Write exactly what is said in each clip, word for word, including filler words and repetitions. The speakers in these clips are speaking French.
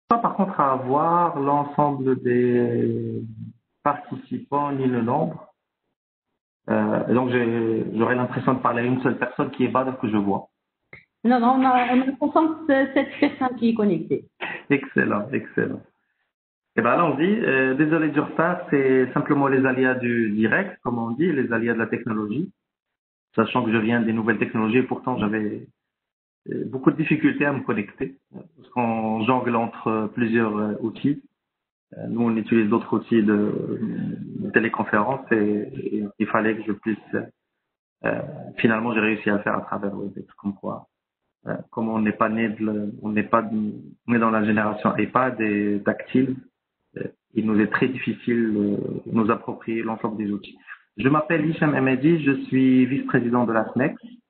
pas par contre à avoir l'ensemble des participants ni le nombre. Euh, et donc j'ai- j'aurais l'impression de parler à une seule personne qui est Badr que je vois. Non, non, on a, on a soixante-sept personnes qui est connectée. Excellent, excellent. Eh ben allons-y. Euh, désolé du retard, c'est simplement les aléas du direct, comme on dit, les aléas de la technologie. Sachant que je viens des nouvelles technologies, et pourtant j'avais euh, beaucoup de difficultés à me connecter, parce qu'on jongle entre plusieurs euh, outils. Euh, Nous, on utilise d'autres outils de, de téléconférence et, et il fallait que je puisse. Euh, finalement, j'ai réussi à le faire à travers WebEx, comme quoi. Euh, comme on n'est pas né, de, le- on n'est pas, de- on est dans la génération iPad et tactile, euh, il nous est très difficile de nous approprier l'ensemble des outils. Je m'appelle Hicham Hamedi, je suis vice-président de la S N E C.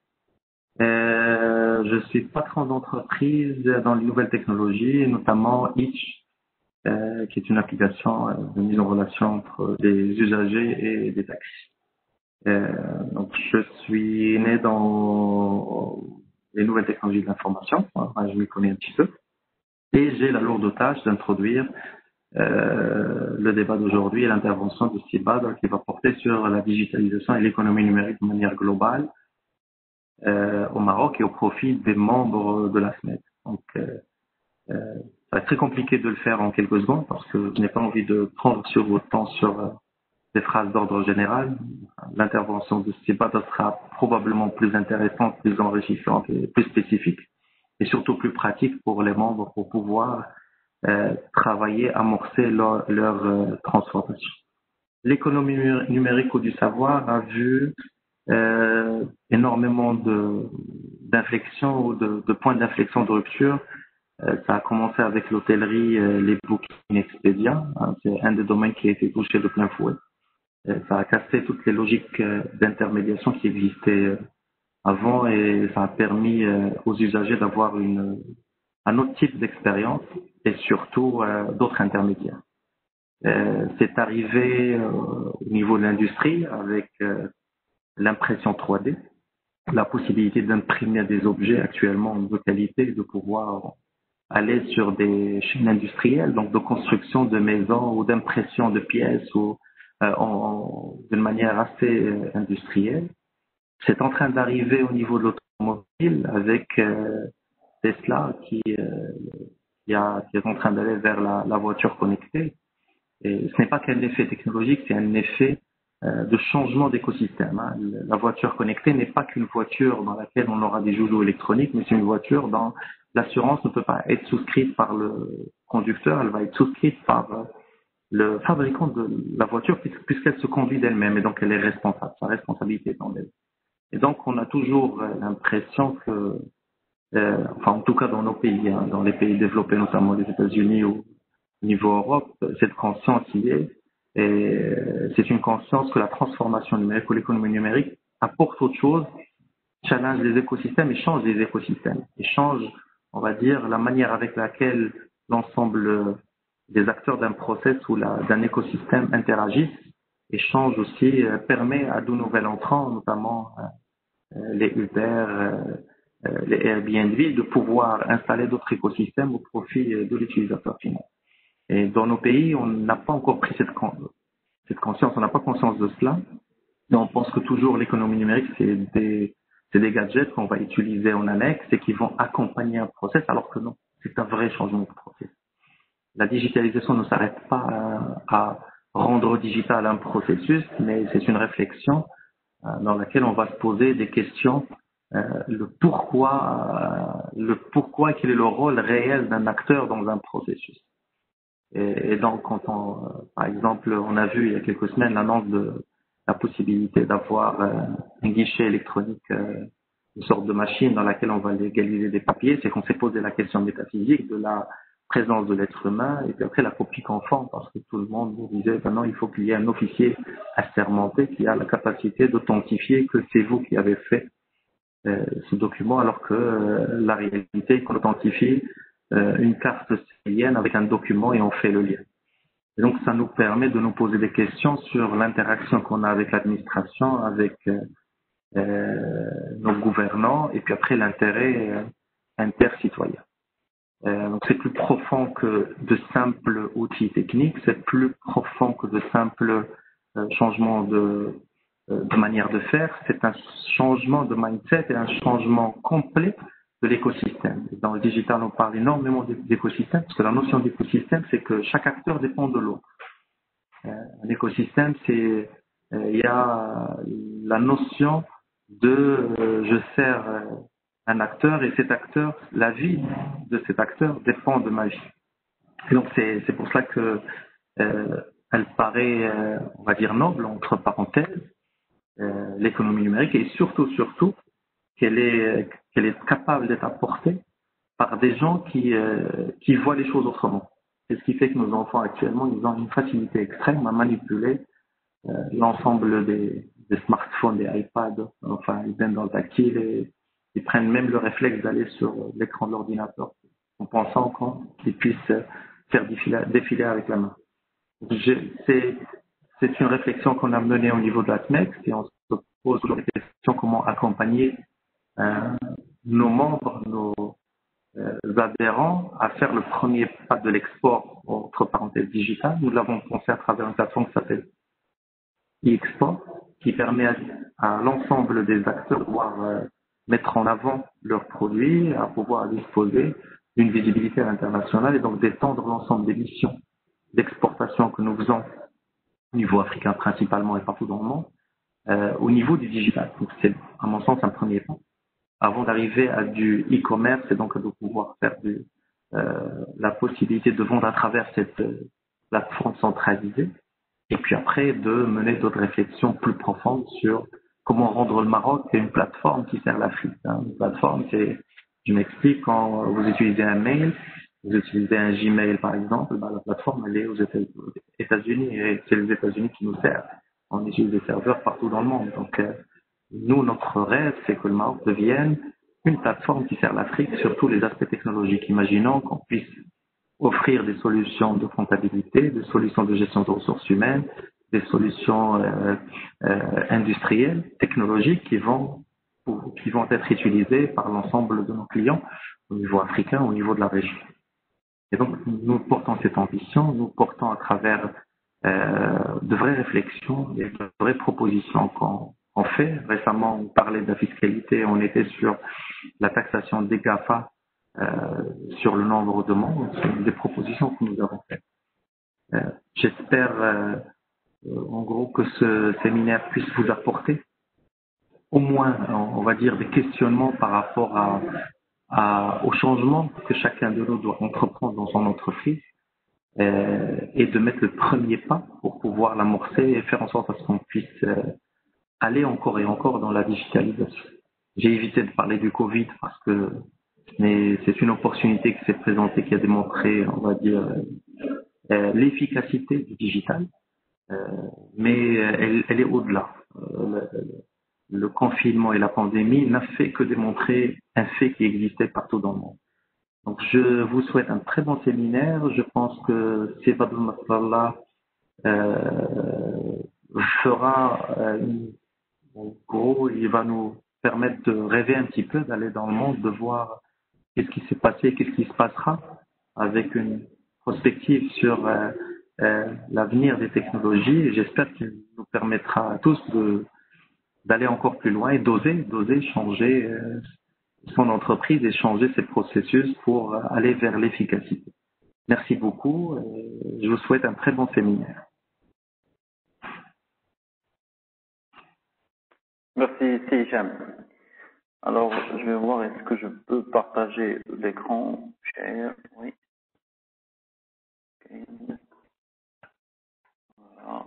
Euh, je suis patron d'entreprise dans les nouvelles technologies, notamment Itch, euh, qui est une application euh, de mise en relation entre des usagers et des taxis. Euh, donc, je suis né dans les nouvelles technologies de l'information, enfin, je m'y connais un petit peu, et j'ai la lourde tâche d'introduire euh, le débat d'aujourd'hui et l'intervention de Steve Badr qui va porter sur la digitalisation et l'économie numérique de manière globale euh, au Maroc et au profit des membres de la S N E C. Donc, euh, euh, ça va être très compliqué de le faire en quelques secondes parce que je n'ai pas envie de prendre sur votre temps sur euh, des phrases d'ordre général. L'intervention de Steve Badr sera probablement plus intéressante, plus enrichissante et plus spécifique et surtout plus pratique pour les membres pour pouvoir euh, travailler, amorcer leur, leur euh, transformation. L'économie numérique ou du savoir a vu euh, énormément de d'inflexions ou de, de points d'inflexion de rupture. Euh, ça a commencé avec l'hôtellerie, euh, les bookings Expedia. Hein, c'est un des domaines qui a été touché de plein fouet. Euh, ça a cassé toutes les logiques euh, d'intermédiation qui existaient euh, avant et ça a permis euh, aux usagers d'avoir une un autre type d'expérience et surtout euh, d'autres intermédiaires. Euh, c'est arrivé euh, au niveau de l'industrie avec euh, l'impression trois D, la possibilité d'imprimer des objets actuellement de qualité, de pouvoir aller sur des chaînes industrielles, donc de construction de maisons ou d'impression de pièces ou euh, en, d'une manière assez euh, industrielle. C'est en train d'arriver au niveau de l'automobile avec euh, Tesla qui, euh, qui, a, qui est en train d'aller vers la, la voiture connectée. Et ce n'est pas qu'un effet technologique, c'est un effet euh, de changement d'écosystème. Hein. La voiture connectée n'est pas qu'une voiture dans laquelle on aura des joujoux électroniques, mais c'est une voiture dont l'assurance ne peut pas être souscrite par le conducteur, elle va être souscrite par euh, le fabricant de la voiture puisqu'elle se conduit d'elle-même et donc elle est responsable, sa responsabilité est en elle. Et donc on a toujours euh, l'impression que, euh, enfin en tout cas dans nos pays, hein, dans les pays développés, notamment les États-Unis ou au niveau Europe, cette conscience y est. Et c'est une conscience que la transformation numérique ou l'économie numérique apporte autre chose, challenge les écosystèmes et change les écosystèmes. Et change, on va dire, la manière avec laquelle l'ensemble des acteurs d'un process ou la, d'un écosystème interagissent et change aussi, euh, permet à de nouveaux entrants, notamment euh, les Uber, euh, euh, les Airbnb, de pouvoir installer d'autres écosystèmes au profit de l'utilisateur final. Et dans nos pays, on n'a pas encore pris cette, cette conscience, on n'a pas conscience de cela. Et on pense que toujours l'économie numérique, c'est des, c'est des gadgets qu'on va utiliser en annexe et qui vont accompagner un process, alors que non, c'est un vrai changement de process. La digitalisation ne s'arrête pas à, à rendre digital un processus, mais c'est une réflexion euh, dans laquelle on va se poser des questions, euh, le pourquoi, euh, le pourquoi, quel est le rôle réel d'un acteur dans un processus. Et, et donc, quand on, euh, par exemple, on a vu il y a quelques semaines l'annonce de la possibilité d'avoir euh, un guichet électronique, euh, une sorte de machine dans laquelle on va légaliser des papiers, c'est qu'on s'est posé la question métaphysique de la présence de l'être humain et puis après la copie conforme parce que tout le monde nous disait ben non, il faut qu'il y ait un officier assermenté qui a la capacité d'authentifier que c'est vous qui avez fait euh, ce document alors que euh, la réalité est qu'on authentifie euh, une carte citoyenne avec un document et on fait le lien. Et donc ça nous permet de nous poser des questions sur l'interaction qu'on a avec l'administration, avec euh, euh, nos gouvernants et puis après l'intérêt euh, intercitoyen. Euh, donc c'est plus profond que de simples outils techniques, c'est plus profond que de simples euh, changements de, euh, de manière de faire. C'est un changement de mindset et un changement complet de l'écosystème. Dans le digital, on parle énormément d'écosystème parce que la notion d'écosystème, c'est que chaque acteur dépend de l'autre. Euh, un écosystème, c'est euh, il y a la notion de euh, je sers euh, un acteur et cet acteur, la vie de cet acteur dépend de ma vie. Et donc c'est c'est pour cela que euh, elle paraît, euh, on va dire noble entre parenthèses, euh, l'économie numérique et surtout surtout qu'elle est qu'elle est capable d'être apportée par des gens qui euh, qui voient les choses autrement. C'est ce qui fait que nos enfants actuellement ils ont une facilité extrême à manipuler euh, l'ensemble des, des smartphones, des iPads, enfin ils viennent dans le tactile et ils prennent même le réflexe d'aller sur l'écran de l'ordinateur en pensant qu'ils puissent faire défiler, défiler avec la main. C'est c'est une réflexion qu'on a menée au niveau de la S M E X et on se pose la question comment accompagner euh, nos membres, nos euh, adhérents à faire le premier pas de l'export entre parenthèses digital. Nous l'avons pensé à travers une plateforme qui s'appelle e-export, qui permet à, à l'ensemble des acteurs de pouvoir euh, mettre en avant leurs produits, à pouvoir disposer d'une visibilité internationale et donc d'étendre l'ensemble des missions d'exportation que nous faisons au niveau africain principalement et partout dans le monde, euh, au niveau du digital. Donc c'est à mon sens un premier pas. Avant d'arriver à du e-commerce et donc de pouvoir faire du, euh, la possibilité de vendre à travers cette euh, plateforme centralisée. Et puis après, de mener d'autres réflexions plus profondes sur comment rendre le Maroc une plateforme qui sert l'Afrique. Hein. Une plateforme, c'est, je m'explique, quand vous utilisez un mail, vous utilisez un Gmail par exemple, bah, la plateforme elle est aux États-Unis et c'est les États-Unis qui nous servent. On utilise des serveurs partout dans le monde. Donc euh, nous, notre rêve, c'est que le Maroc devienne une plateforme qui sert l'Afrique sur tous les aspects technologiques. Imaginons qu'on puisse offrir des solutions de comptabilité, des solutions de gestion de ressources humaines, des solutions euh, euh, industrielles, technologiques qui vont qui vont être utilisées par l'ensemble de nos clients au niveau africain, au niveau de la région. Et donc, nous portons cette ambition, nous portons à travers euh, de vraies réflexions et de vraies propositions qu'on qu'on fait. Récemment, on parlait de la fiscalité, on était sur la taxation des GAFA euh, sur le nombre de membres. C'est des propositions que nous avons faites. Euh, J'espère, euh, en gros, que ce séminaire puisse vous apporter au moins, on va dire, des questionnements par rapport à, à, au changement que chacun de nous doit entreprendre dans son entreprise euh, et de mettre le premier pas pour pouvoir l'amorcer et faire en sorte à ce qu'on puisse euh, aller encore et encore dans la digitalisation. J'ai évité de parler du Covid parce que mais c'est une opportunité qui s'est présentée, qui a démontré, on va dire, euh, l'efficacité du digital, euh, mais elle, elle est au-delà. Euh, le, le confinement et la pandémie n'a fait que démontrer un fait qui existait partout dans le monde. Donc je vous souhaite un très bon séminaire. Je pense que Sefad Nasrallah euh, fera, euh, en gros, il va nous permettre de rêver un petit peu, d'aller dans le monde, de voir qu'est-ce qui s'est passé, qu'est-ce qui se passera, avec une prospective sur euh, euh, l'avenir des technologies. Et j'espère qu'il nous permettra à tous de d'aller encore plus loin et d'oser, d'oser changer euh, son entreprise et changer ses processus pour aller vers l'efficacité. Merci beaucoup. Et je vous souhaite un très bon séminaire. Merci, c'est Hicham. Alors, je vais voir, est-ce que je peux partager l'écran? Share, oui. Okay. Voilà.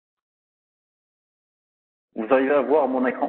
Vous arrivez à voir mon écran?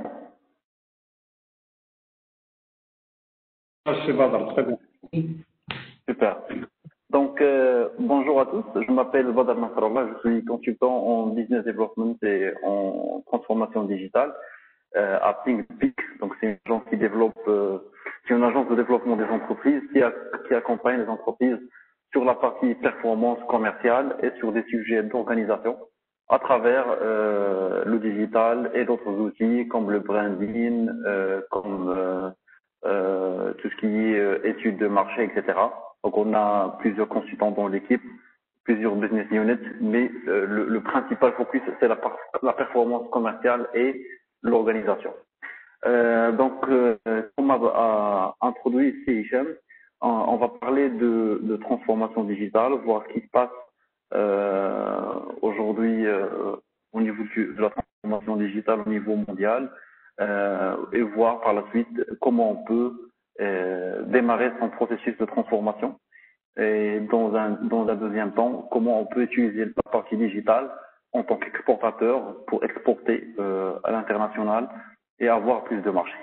Ah, c'est Badr, très bien. Super. Donc, euh, bonjour à tous. Je m'appelle Badr Nasrallah. Je suis consultant en business development et en transformation digitale euh, à ThinkPeak. Donc, c'est une agence qui développe, euh, qui est une agence de développement des entreprises qui, a, qui accompagne les entreprises sur la partie performance commerciale et sur des sujets d'organisation à travers euh, le digital et d'autres outils comme le branding, euh, comme euh, euh, tout ce qui est euh, études de marché, et cetera. Donc on a plusieurs consultants dans l'équipe, plusieurs business units, mais euh, le, le principal focus c'est la, la performance commerciale et l'organisation. Euh, donc euh, comme a, a introduit ici Hicham, on, on va parler de, de transformation digitale, voir ce qui se passe euh, aujourd'hui euh, au niveau du, de la transformation digitale au niveau mondial euh, et voir par la suite comment on peut euh, démarrer son processus de transformation. Et dans un, dans un deuxième temps, comment on peut utiliser la partie digitale en tant qu'exportateur pour exporter euh, à l'international et avoir plus de marché.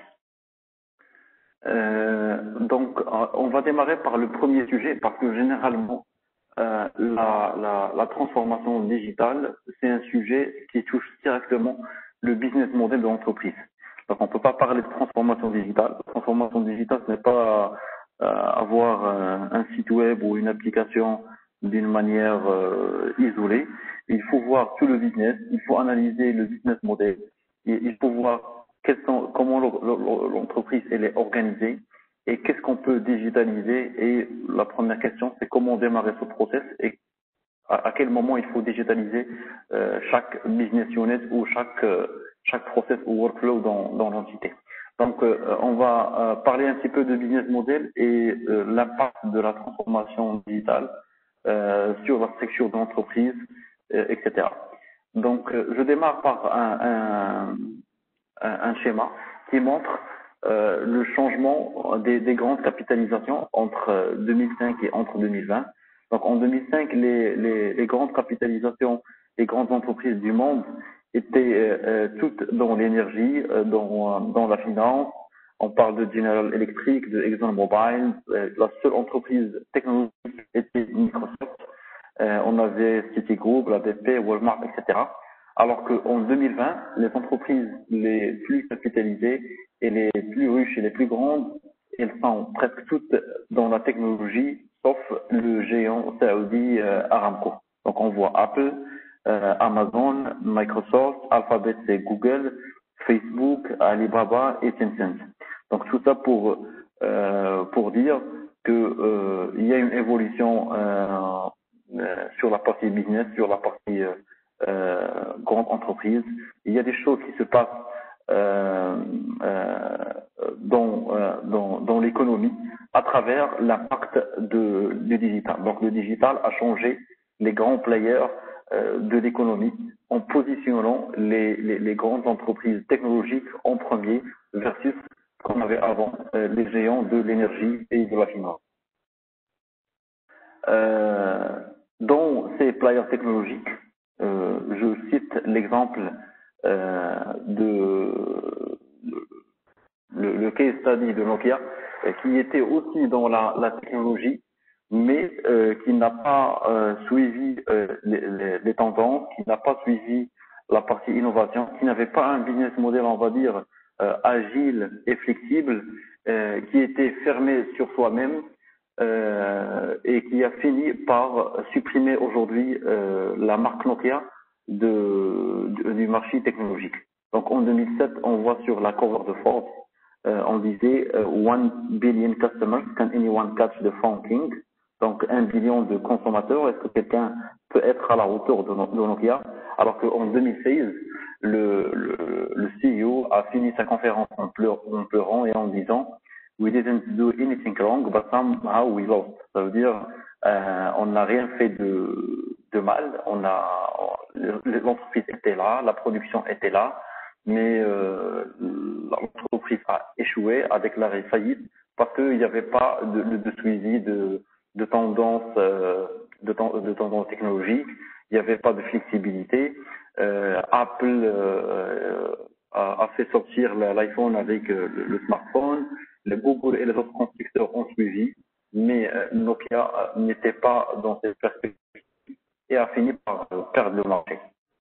Euh, donc, on va démarrer par le premier sujet parce que généralement, euh, la, la, la transformation digitale, c'est un sujet qui touche directement le business model de l'entreprise. Donc, on ne peut pas parler de transformation digitale. La transformation digitale, ce n'est pas euh, avoir euh, un site web ou une application d'une manière euh, isolée. Il faut voir tout le business, il faut analyser le business model, et il faut voir quels sont, comment l'entreprise elle est organisée et qu'est-ce qu'on peut digitaliser. Et la première question, c'est comment démarrer ce process et à, à quel moment il faut digitaliser euh, chaque business unit ou chaque euh, chaque process ou workflow dans, dans l'entité. Donc, euh, on va euh, parler un petit peu de business model et euh, l'impact de la transformation digitale euh, sur la structure de l'entreprise, euh, et cetera. Donc, euh, je démarre par un, un, un, un schéma qui montre euh, le changement des, des grandes capitalisations entre deux mille cinq et entre deux mille vingt. Donc, en deux mille cinq, les, les, les grandes capitalisations, les grandes entreprises du monde étaient euh, euh, toutes dans l'énergie, euh, dans, dans la finance. On parle de General Electric, de ExxonMobil. Euh, la seule entreprise technologique était Microsoft. Euh, on avait Citigroup, la B P, Walmart, et cetera. Alors qu'en deux mille vingt, les entreprises les plus capitalisées et les plus riches et les plus grandes, elles sont presque toutes dans la technologie, sauf le géant saoudi euh, Aramco. Donc on voit Apple, euh, Amazon, Microsoft, Alphabet c'est Google, Facebook, Alibaba et Tencent. Donc tout ça pour euh, pour dire que euh, il y a une évolution euh, euh, sur la partie business, sur la partie euh, euh, grande entreprise. Il y a des choses qui se passent euh, euh, dans, euh, dans, dans l'économie à travers l'impact de, du digital. Donc le digital a changé les grands players euh, de l'économie en positionnant les, les, les grandes entreprises technologiques en premier versus ce qu'on avait avant, euh, les géants de l'énergie et de la finance. Euh, dans ces players technologiques, euh, je cite l'exemple euh, de le, le case study de Nokia, euh, qui était aussi dans la, la technologie, mais euh, qui n'a pas euh, suivi euh, les, les, les tendances, qui n'a pas suivi la partie innovation, qui n'avait pas un business model, on va dire, euh, agile et flexible, euh, qui était fermé sur soi-même, euh, et qui a fini par supprimer aujourd'hui euh, la marque Nokia de, de, du marché technologique. Donc en deux mille sept, on voit sur la cover de Forbes, euh, on disait euh, one billion customers, can anyone catch the phone king? Donc un billion de consommateurs, est-ce que quelqu'un peut être à la hauteur de, de Nokia? Alors qu'en deux mille seize, le, le, le C E O a fini sa conférence en, pleur, en pleurant et en disant we didn't do anything wrong, but somehow we lost. Ça veut dire, euh, on n'a rien fait de, de mal. On a, l'entreprise était là, la production était là, mais euh, l'entreprise a échoué, a déclaré faillite parce qu'il n'y avait pas de, de, de suivi de, de tendance, euh, de, de tendance technologique. Il n'y avait pas de flexibilité. Euh, Apple euh, a, a fait sortir l'iPhone avec euh, le, le smartphone. Le Google et les autres constructeurs ont suivi, mais euh, Nokia euh, n'était pas dans cette perspective et a fini par euh, perdre le marché.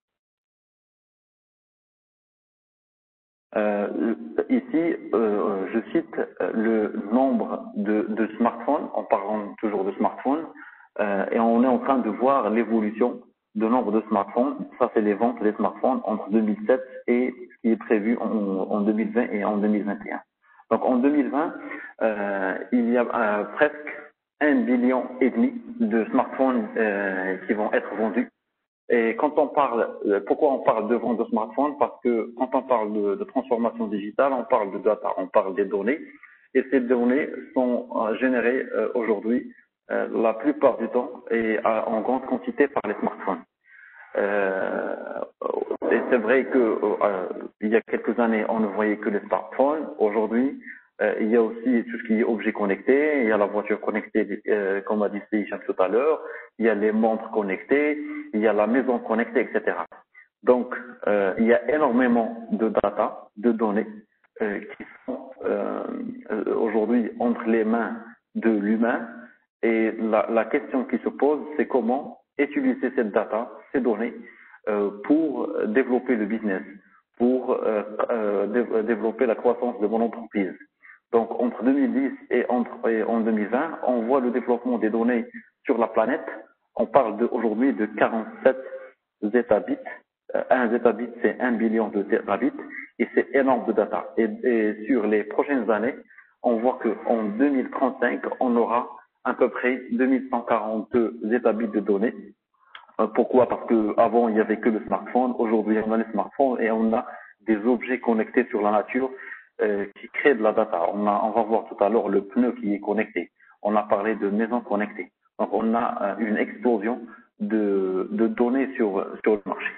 Euh, ici, euh, je cite le nombre de, de smartphones, en parlant toujours de smartphones, euh, et on est en train de voir l'évolution du nombre de smartphones. Ça, c'est les ventes des smartphones entre deux mille sept et ce qui est prévu en, en deux mille vingt et en deux mille vingt et un. Donc en deux mille vingt, euh, il y a euh, presque un billion et demi de smartphones euh, qui vont être vendus. Et quand on parle, pourquoi on parle de vente de smartphones? Parce que quand on parle de, de transformation digitale, on parle de data, on parle des données. Et ces données sont euh, générées euh, aujourd'hui, euh, la plupart du temps, et à, en grande quantité par les smartphones. Euh, et c'est vrai que euh, il y a quelques années, on ne voyait que les smartphones. Aujourd'hui, euh, il y a aussi tout ce qui est objets connectés. Il y a la voiture connectée, euh, comme a dit Seychelles tout à l'heure. Il y a les montres connectées. Il y a la maison connectée, et cetera. Donc, euh, il y a énormément de data, de données euh, qui sont euh, aujourd'hui entre les mains de l'humain. Et la, la question qui se pose, c'est comment utiliser cette data, ces données, euh, pour développer le business, pour euh, euh, dé- développer la croissance de mon entreprise. Donc, entre deux mille dix et, entre, et en deux mille vingt, on voit le développement des données sur la planète. On parle de, aujourd'hui de quarante-sept zettabytes. Euh, un zettabyte, c'est un billion de zettabytes, et c'est énorme de data. Et, et sur les prochaines années, on voit qu'en deux mille trente-cinq, on aura à peu près deux mille cent quarante-deux zettabytes de données. Euh, pourquoi? Parce que avant il n'y avait que le smartphone. Aujourd'hui, on a les smartphones et on a des objets connectés sur la nature euh, qui créent de la data. On, a, on va voir tout à l'heure le pneu qui est connecté. On a parlé de maisons connectées. Donc, on a euh, une explosion de, de données sur, sur le marché.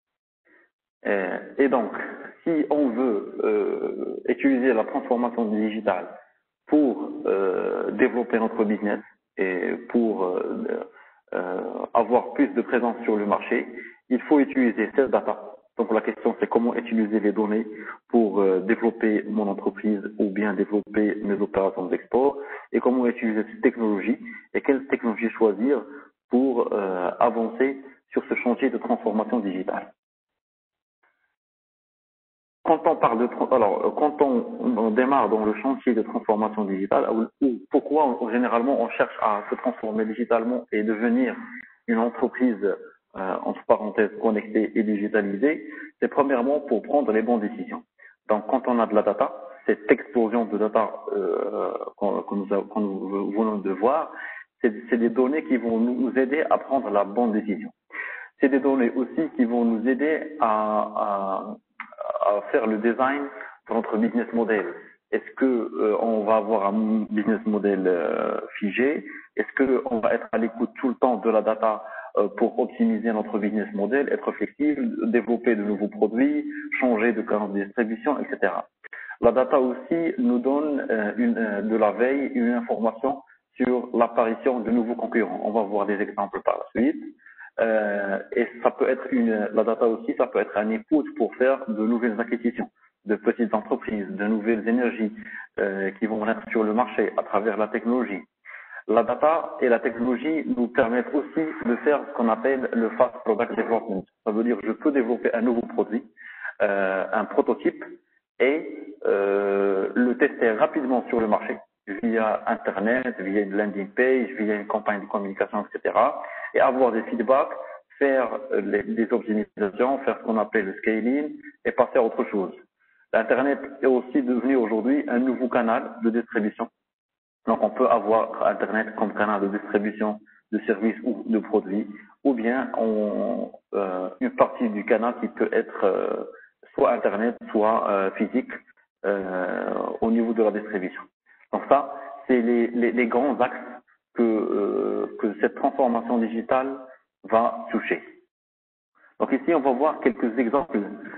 Euh, et donc, si on veut euh, utiliser la transformation digitale pour euh, développer notre business et pour euh, euh, avoir plus de présence sur le marché, il faut utiliser cette data. Donc la question c'est comment utiliser les données pour euh, développer mon entreprise ou bien développer mes opérations d'export et comment utiliser cette technologie et quelle technologie choisir pour euh, avancer sur ce chantier de transformation digitale. Quand on parle de, alors, quand on, on démarre dans le chantier de transformation digitale, pourquoi on, généralement on cherche à se transformer digitalement et devenir une entreprise, euh, entre parenthèses, connectée et digitalisée? C'est premièrement pour prendre les bonnes décisions. Donc, quand on a de la data, cette explosion de data euh, qu'on, que nous, a- que nous venons de voir, c'est, c'est des données qui vont nous aider à prendre la bonne décision. C'est des données aussi qui vont nous aider à, à, à faire le design de notre business model. Est-ce que euh, on va avoir un business model euh, figé? Est-ce que on va être à l'écoute tout le temps de la data euh, pour optimiser notre business model, être flexible, développer de nouveaux produits, changer de canal de distribution, et cetera. La data aussi nous donne euh, une, euh, de la veille, une information sur l'apparition de nouveaux concurrents. On va voir des exemples par la suite. Euh, et ça peut être une, la data aussi, ça peut être un input pour faire de nouvelles acquisitions, de petites entreprises, de nouvelles énergies euh, qui vont être sur le marché à travers la technologie. La data et la technologie nous permettent aussi de faire ce qu'on appelle le fast product development. Ça veut dire que je peux développer un nouveau produit, euh, un prototype, et euh, le tester rapidement sur le marché via Internet, via une landing page, via une campagne de communication, et cetera. Et avoir des feedbacks, faire les, des optimisations, faire ce qu'on appelle le scaling et passer à autre chose. L'Internet est aussi devenu aujourd'hui un nouveau canal de distribution. Donc on peut avoir Internet comme canal de distribution de services ou de produits, ou bien on, euh, une partie du canal qui peut être euh, soit Internet, soit euh, physique euh, au niveau de la distribution. Donc ça, c'est les, les, les grands axes que, euh, que cette transformation digitale va toucher. Donc ici, on va voir quelques exemples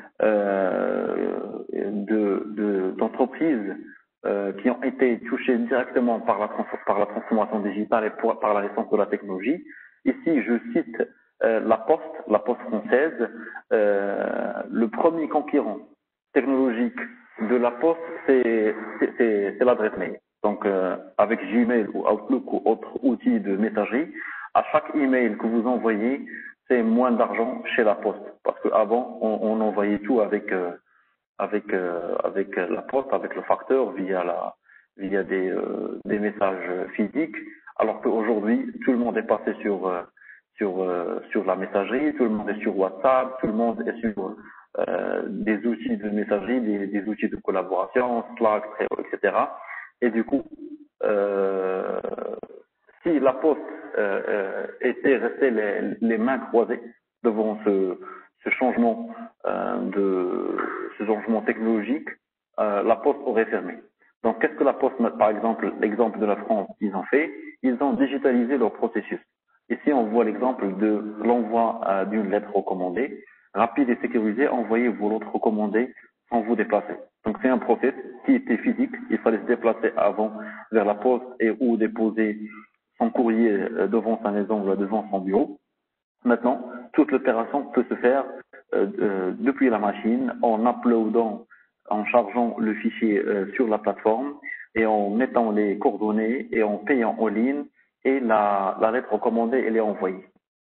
euh, de, de, d'entreprises euh, qui ont été touchées directement par la, par la transformation digitale et pour, par la naissance de la technologie. Ici, je cite euh, la Poste, la Poste française. Euh, le premier concurrent technologique de la Poste, c'est, c'est, c'est, c'est l'adresse mail. Donc, euh, avec Gmail ou Outlook ou autre outil de messagerie, à chaque email que vous envoyez, c'est moins d'argent chez la Poste. Parce qu'avant, on, on envoyait tout avec euh, avec euh, avec la Poste, avec le facteur, via la via des euh, des messages physiques. Alors qu'aujourd'hui, tout le monde est passé sur euh, sur euh, sur la messagerie, tout le monde est sur WhatsApp, tout le monde est sur euh, des outils de messagerie, des, des outils de collaboration, Slack, Trello, et cetera. Et du coup, euh, si la Poste euh, euh, était restée les, les mains croisées devant ce, ce changement euh, de ce changement technologique, euh, la Poste aurait fermé. Donc, qu'est-ce que la Poste, par exemple, l'exemple de la France, ils ont fait? Ils ont digitalisé leur processus. Ici, on voit l'exemple de l'envoi euh, d'une lettre recommandée, rapide et sécurisé, envoyez vos lettres recommandées sans vous déplacer. Donc, c'est un process qui était physique. Il fallait se déplacer avant vers la Poste et ou déposer son courrier euh, devant sa maison ou devant son bureau. Maintenant, toute l'opération peut se faire euh, euh, depuis la machine en uploadant, en chargeant le fichier euh, sur la plateforme et en mettant les coordonnées et en payant en ligne et la, la lettre recommandée elle est envoyée.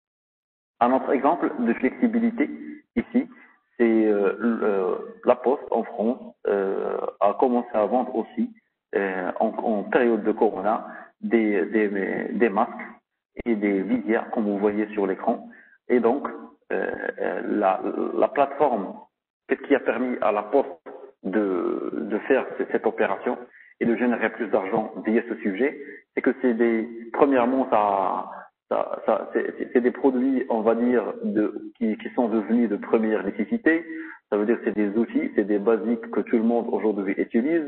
Un autre exemple de flexibilité ici, c'est euh, euh, la Poste en France euh, a commencé à vendre aussi euh, en, en période de Corona des, des, des masques et des visières comme vous voyez sur l'écran. Et donc euh, la, la plateforme, qu'est-ce qui a permis à la Poste de, de faire cette, cette opération et de générer plus d'argent via ce sujet, c'est que c'est des premièrement ça Ça, ça, c'est des produits, on va dire, de, qui, qui sont devenus de première nécessité. Ça veut dire que c'est des outils, c'est des basiques que tout le monde aujourd'hui utilise.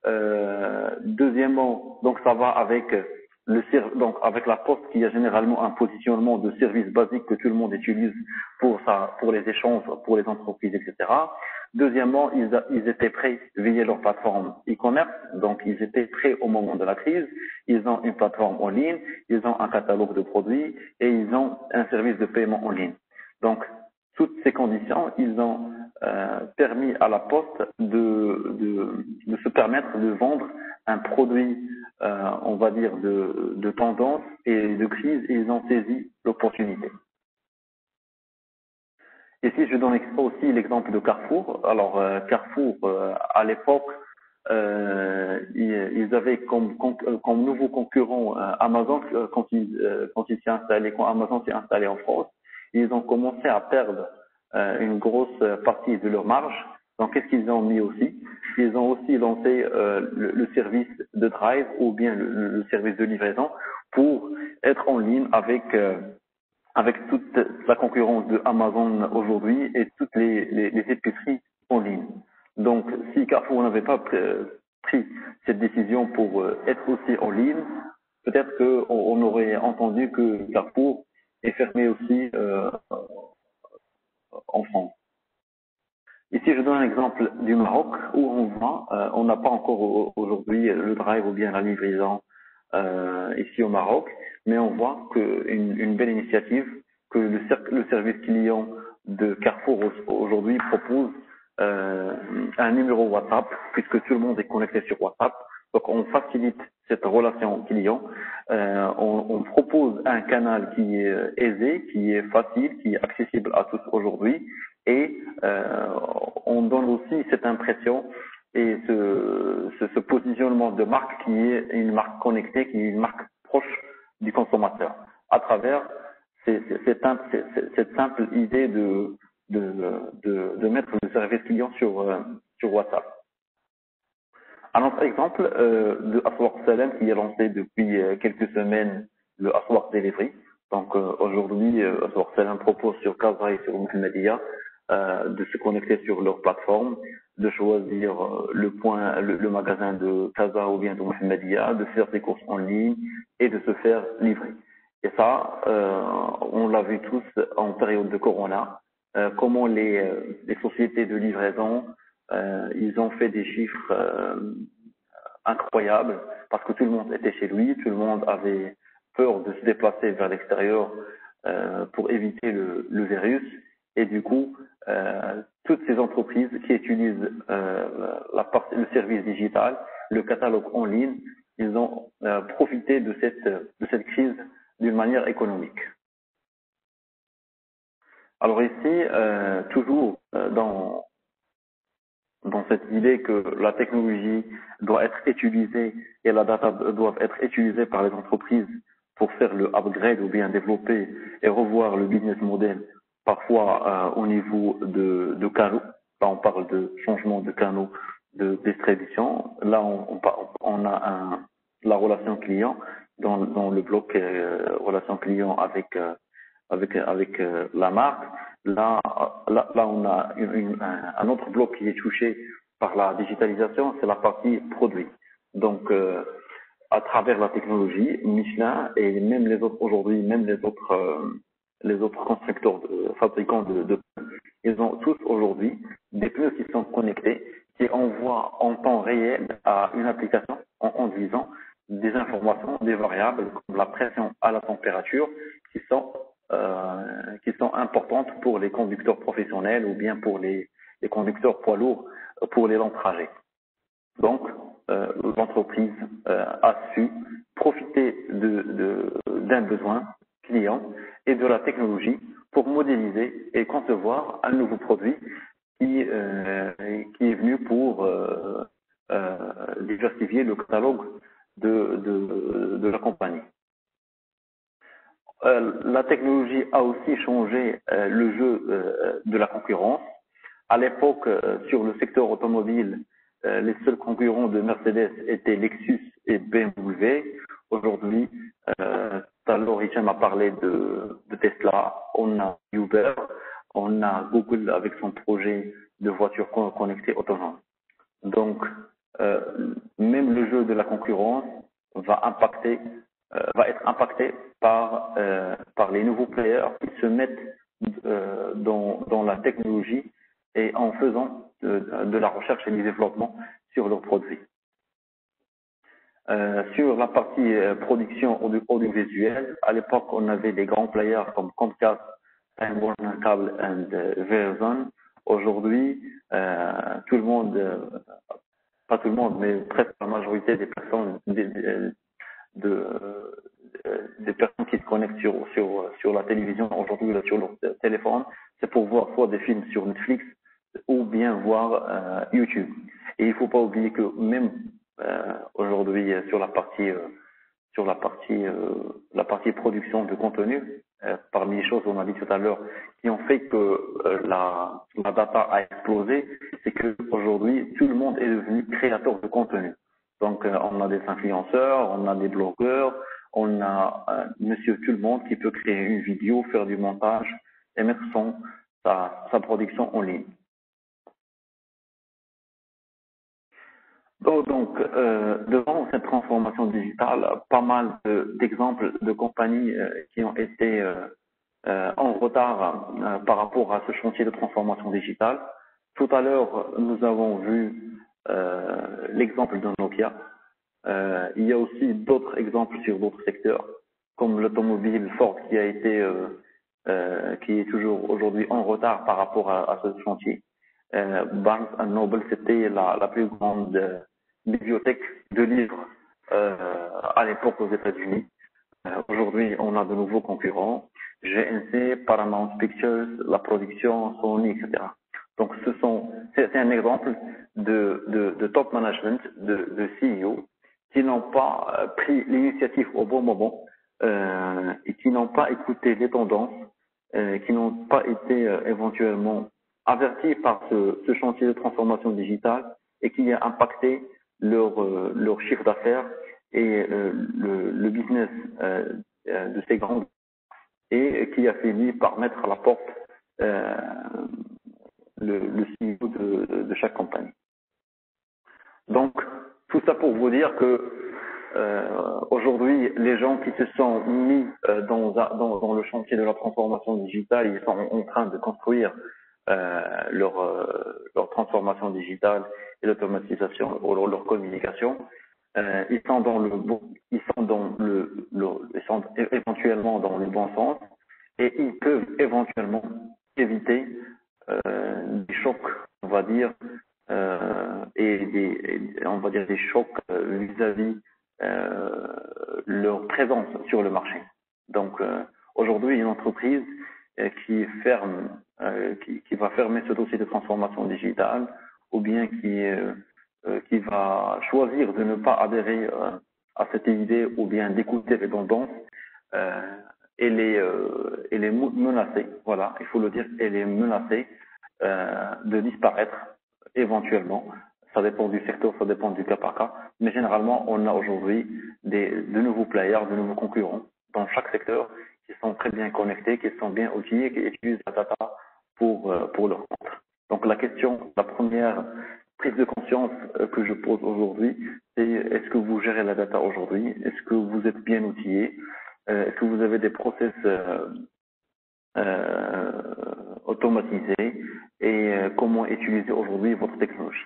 Euh, deuxièmement, donc ça va avec le donc avec la Poste qui a généralement un positionnement de service basique que tout le monde utilise pour ça, pour les échanges, pour les entreprises, et cetera. Deuxièmement, ils, a, ils étaient prêts via leur plateforme e-commerce, donc ils étaient prêts au moment de la crise. Ils ont une plateforme en ligne, ils ont un catalogue de produits et ils ont un service de paiement en ligne. Donc, toutes ces conditions, ils ont euh, permis à la Poste de, de, de se permettre de vendre un produit, euh, on va dire, de, de tendance et de crise, et ils ont saisi l'opportunité. Ici, je donne aussi l'exemple de Carrefour. Alors, euh, Carrefour, euh, à l'époque, euh, ils, ils avaient comme, comme, comme nouveau concurrent euh, Amazon euh, quand ils euh, quand ils s'est installé, quand Amazon s'est installé en France, ils ont commencé à perdre euh, une grosse partie de leur marge. Donc, qu'est-ce qu'ils ont mis aussi? Ils ont aussi lancé euh, le, le service de drive ou bien le, le service de livraison pour être en ligne avec euh, avec toute la concurrence de Amazon aujourd'hui et toutes les, les, les épiceries en ligne. Donc, si Carrefour n'avait pas pris cette décision pour être aussi en ligne, peut-être qu'on on aurait entendu que Carrefour est fermé aussi euh, en France. Ici, je donne un exemple du Maroc où on voit, euh, on n'a pas encore aujourd'hui le drive ou bien la livraison euh, ici au Maroc, mais on voit qu'une une belle initiative que le, le service client de Carrefour aujourd'hui propose euh, un numéro WhatsApp puisque tout le monde est connecté sur WhatsApp. Donc on facilite cette relation client. Euh, on, on propose un canal qui est aisé, qui est facile, qui est accessible à tous aujourd'hui. Et euh, on donne aussi cette impression et ce, ce, ce positionnement de marque qui est une marque connectée, qui est une marque proche du consommateur, à travers ces, ces, cette, cette, cette simple idée de, de, de, de mettre le service client sur, euh, sur WhatsApp. Un autre exemple euh, de Aswaq Salem qui est lancé depuis euh, quelques semaines le Aswaq Delivery. Donc euh, aujourd'hui, euh, Aswaq Salem propose sur Kaza et sur Mohamedia euh, de se connecter sur leur plateforme, de choisir euh, le point, le, le magasin de Kaza ou bien de Mohamedia, de faire ses courses en ligne et de se faire livrer. Et ça, euh, on l'a vu tous en période de Corona, euh, comment les, euh, les sociétés de livraison Euh, ils ont fait des chiffres euh, incroyables parce que tout le monde était chez lui, tout le monde avait peur de se déplacer vers l'extérieur euh, pour éviter le, le virus. Et du coup, euh, toutes ces entreprises qui utilisent euh, la partie, le service digital, le catalogue en ligne, ils ont euh, profité de cette, de cette crise d'une manière économique. Alors ici, euh, toujours euh, dans dans cette idée que la technologie doit être utilisée et la data doit être utilisée par les entreprises pour faire le upgrade ou bien développer et revoir le business model, parfois euh, au niveau de, de canaux. Là, on parle de changement de canaux de distribution. Là, on, on, on a un, la relation client. dans, dans le bloc euh, relation client avec euh, avec avec euh, la marque. Là, là, là, on a une, une, un, un autre bloc qui est touché par la digitalisation, c'est la partie produit. Donc, euh, à travers la technologie, Michelin et même les autres aujourd'hui, même les autres euh, les autres constructeurs, de, fabricants de, de pneus, ils ont tous aujourd'hui des pneus qui sont connectés, qui envoient en temps réel à une application en conduisant des informations, des variables comme la pression à la température, qui sont euh, qui sont importantes pour les conducteurs professionnels ou bien pour les, les conducteurs poids lourds pour les longs trajets. Donc, euh, l'entreprise euh, a su profiter de, de, d'un besoin client et de la technologie pour modéliser et concevoir un nouveau produit qui, euh, qui est venu pour euh, euh, diversifier le catalogue de, de, de la compagnie. Euh, la technologie a aussi changé euh, le jeu euh, de la concurrence. À l'époque, euh, sur le secteur automobile, euh, les seuls concurrents de Mercedes étaient Lexus et B M W. Aujourd'hui, euh, tout à l'heure, Hicham a parlé de, de Tesla, on a Uber, on a Google avec son projet de voiture connectée autonome. Donc, euh, même le jeu de la concurrence va impacter, euh, va être impacté par euh, par les nouveaux players qui se mettent euh, dans dans la technologie et en faisant de, de la recherche et du développement sur leurs produits. Euh, sur la partie euh, production audio- audiovisuelle, à l'époque, on avait des grands players comme Comcast, Time Warner Cable et euh, Verizon. Aujourd'hui, euh, tout le monde, euh, pas tout le monde, mais presque la majorité des personnes, des, des, de, euh, des personnes qui se connectent sur, sur, sur la télévision aujourd'hui, sur leur téléphone, c'est pour voir soit des films sur Netflix ou bien voir euh, YouTube. Et il ne faut pas oublier que même euh, aujourd'hui sur la partie euh, sur la partie euh, la partie production de contenu, euh, parmi les choses on a dit tout à l'heure qui ont fait que euh, la, la data a explosé, c'est que aujourd'hui tout le monde est devenu créateur de contenu. Donc euh, on a des influenceurs, on a des blogueurs, on a euh, monsieur tout le monde qui peut créer une vidéo, faire du montage et mettre son sa, sa production en ligne. Donc, donc euh, devant cette transformation digitale, pas mal de, d'exemples de compagnies euh, qui ont été euh, euh, en retard euh, par rapport à ce chantier de transformation digitale. Tout à l'heure, nous avons vu euh, l'exemple de Nokia. Euh, il y a aussi d'autres exemples sur d'autres secteurs, comme l'automobile Ford qui a été, euh, euh, qui est toujours aujourd'hui en retard par rapport à, à ce chantier. Euh, Barnes and Noble, c'était la, la plus grande euh, bibliothèque de livres euh, à l'époque aux États-Unis. Euh, aujourd'hui, on a de nouveaux concurrents, G N C, Paramount Pictures, la production, Sony, et cetera. Donc, ce sont, c'est, c'est un exemple de, de, de top management, de, de C E O, qui n'ont pas euh, pris l'initiative au bon moment euh, et qui n'ont pas écouté les tendances, euh, qui n'ont pas été euh, éventuellement avertis par ce, ce chantier de transformation digitale et qui a impacté leur, euh, leur chiffre d'affaires et euh, le, le business euh, euh, de ces grands et qui a fini par mettre à la porte euh, le, le C E O de, de chaque compagnie. Donc, tout ça pour vous dire que euh, aujourd'hui, les gens qui se sont mis euh, dans, dans, dans le chantier de la transformation digitale, ils sont en train de construire euh, leur, euh, leur transformation digitale et l'automatisation, ou leur, leur communication. Euh, ils sont dans le bon, ils sont dans le, le, ils sont éventuellement dans le bon sens et ils peuvent éventuellement éviter euh, des chocs, on va dire, euh, et des, et on va dire des chocs euh, vis-à-vis euh, leur présence sur le marché. Donc euh, aujourd'hui, une entreprise euh, qui ferme, euh, qui, qui va fermer ce dossier de transformation digitale, ou bien qui euh, euh, qui va choisir de ne pas adhérer euh, à cette idée, ou bien d'écouter les tendances, euh, elle est euh, elle est menacée. Voilà, il faut le dire, elle est menacée euh, de disparaître éventuellement ça dépend du secteur, ça dépend du cas par cas, mais généralement, on a aujourd'hui des, de nouveaux players, de nouveaux concurrents dans chaque secteur qui sont très bien connectés, qui sont bien outillés et qui utilisent la data pour, euh, pour leur compte. Donc la question, la première prise de conscience euh, que je pose aujourd'hui, c'est est-ce que vous gérez la data aujourd'hui? Est-ce que vous êtes bien outillé? euh, Est-ce que vous avez des process euh, euh, automatisés? Et euh, comment utiliser aujourd'hui votre technologie?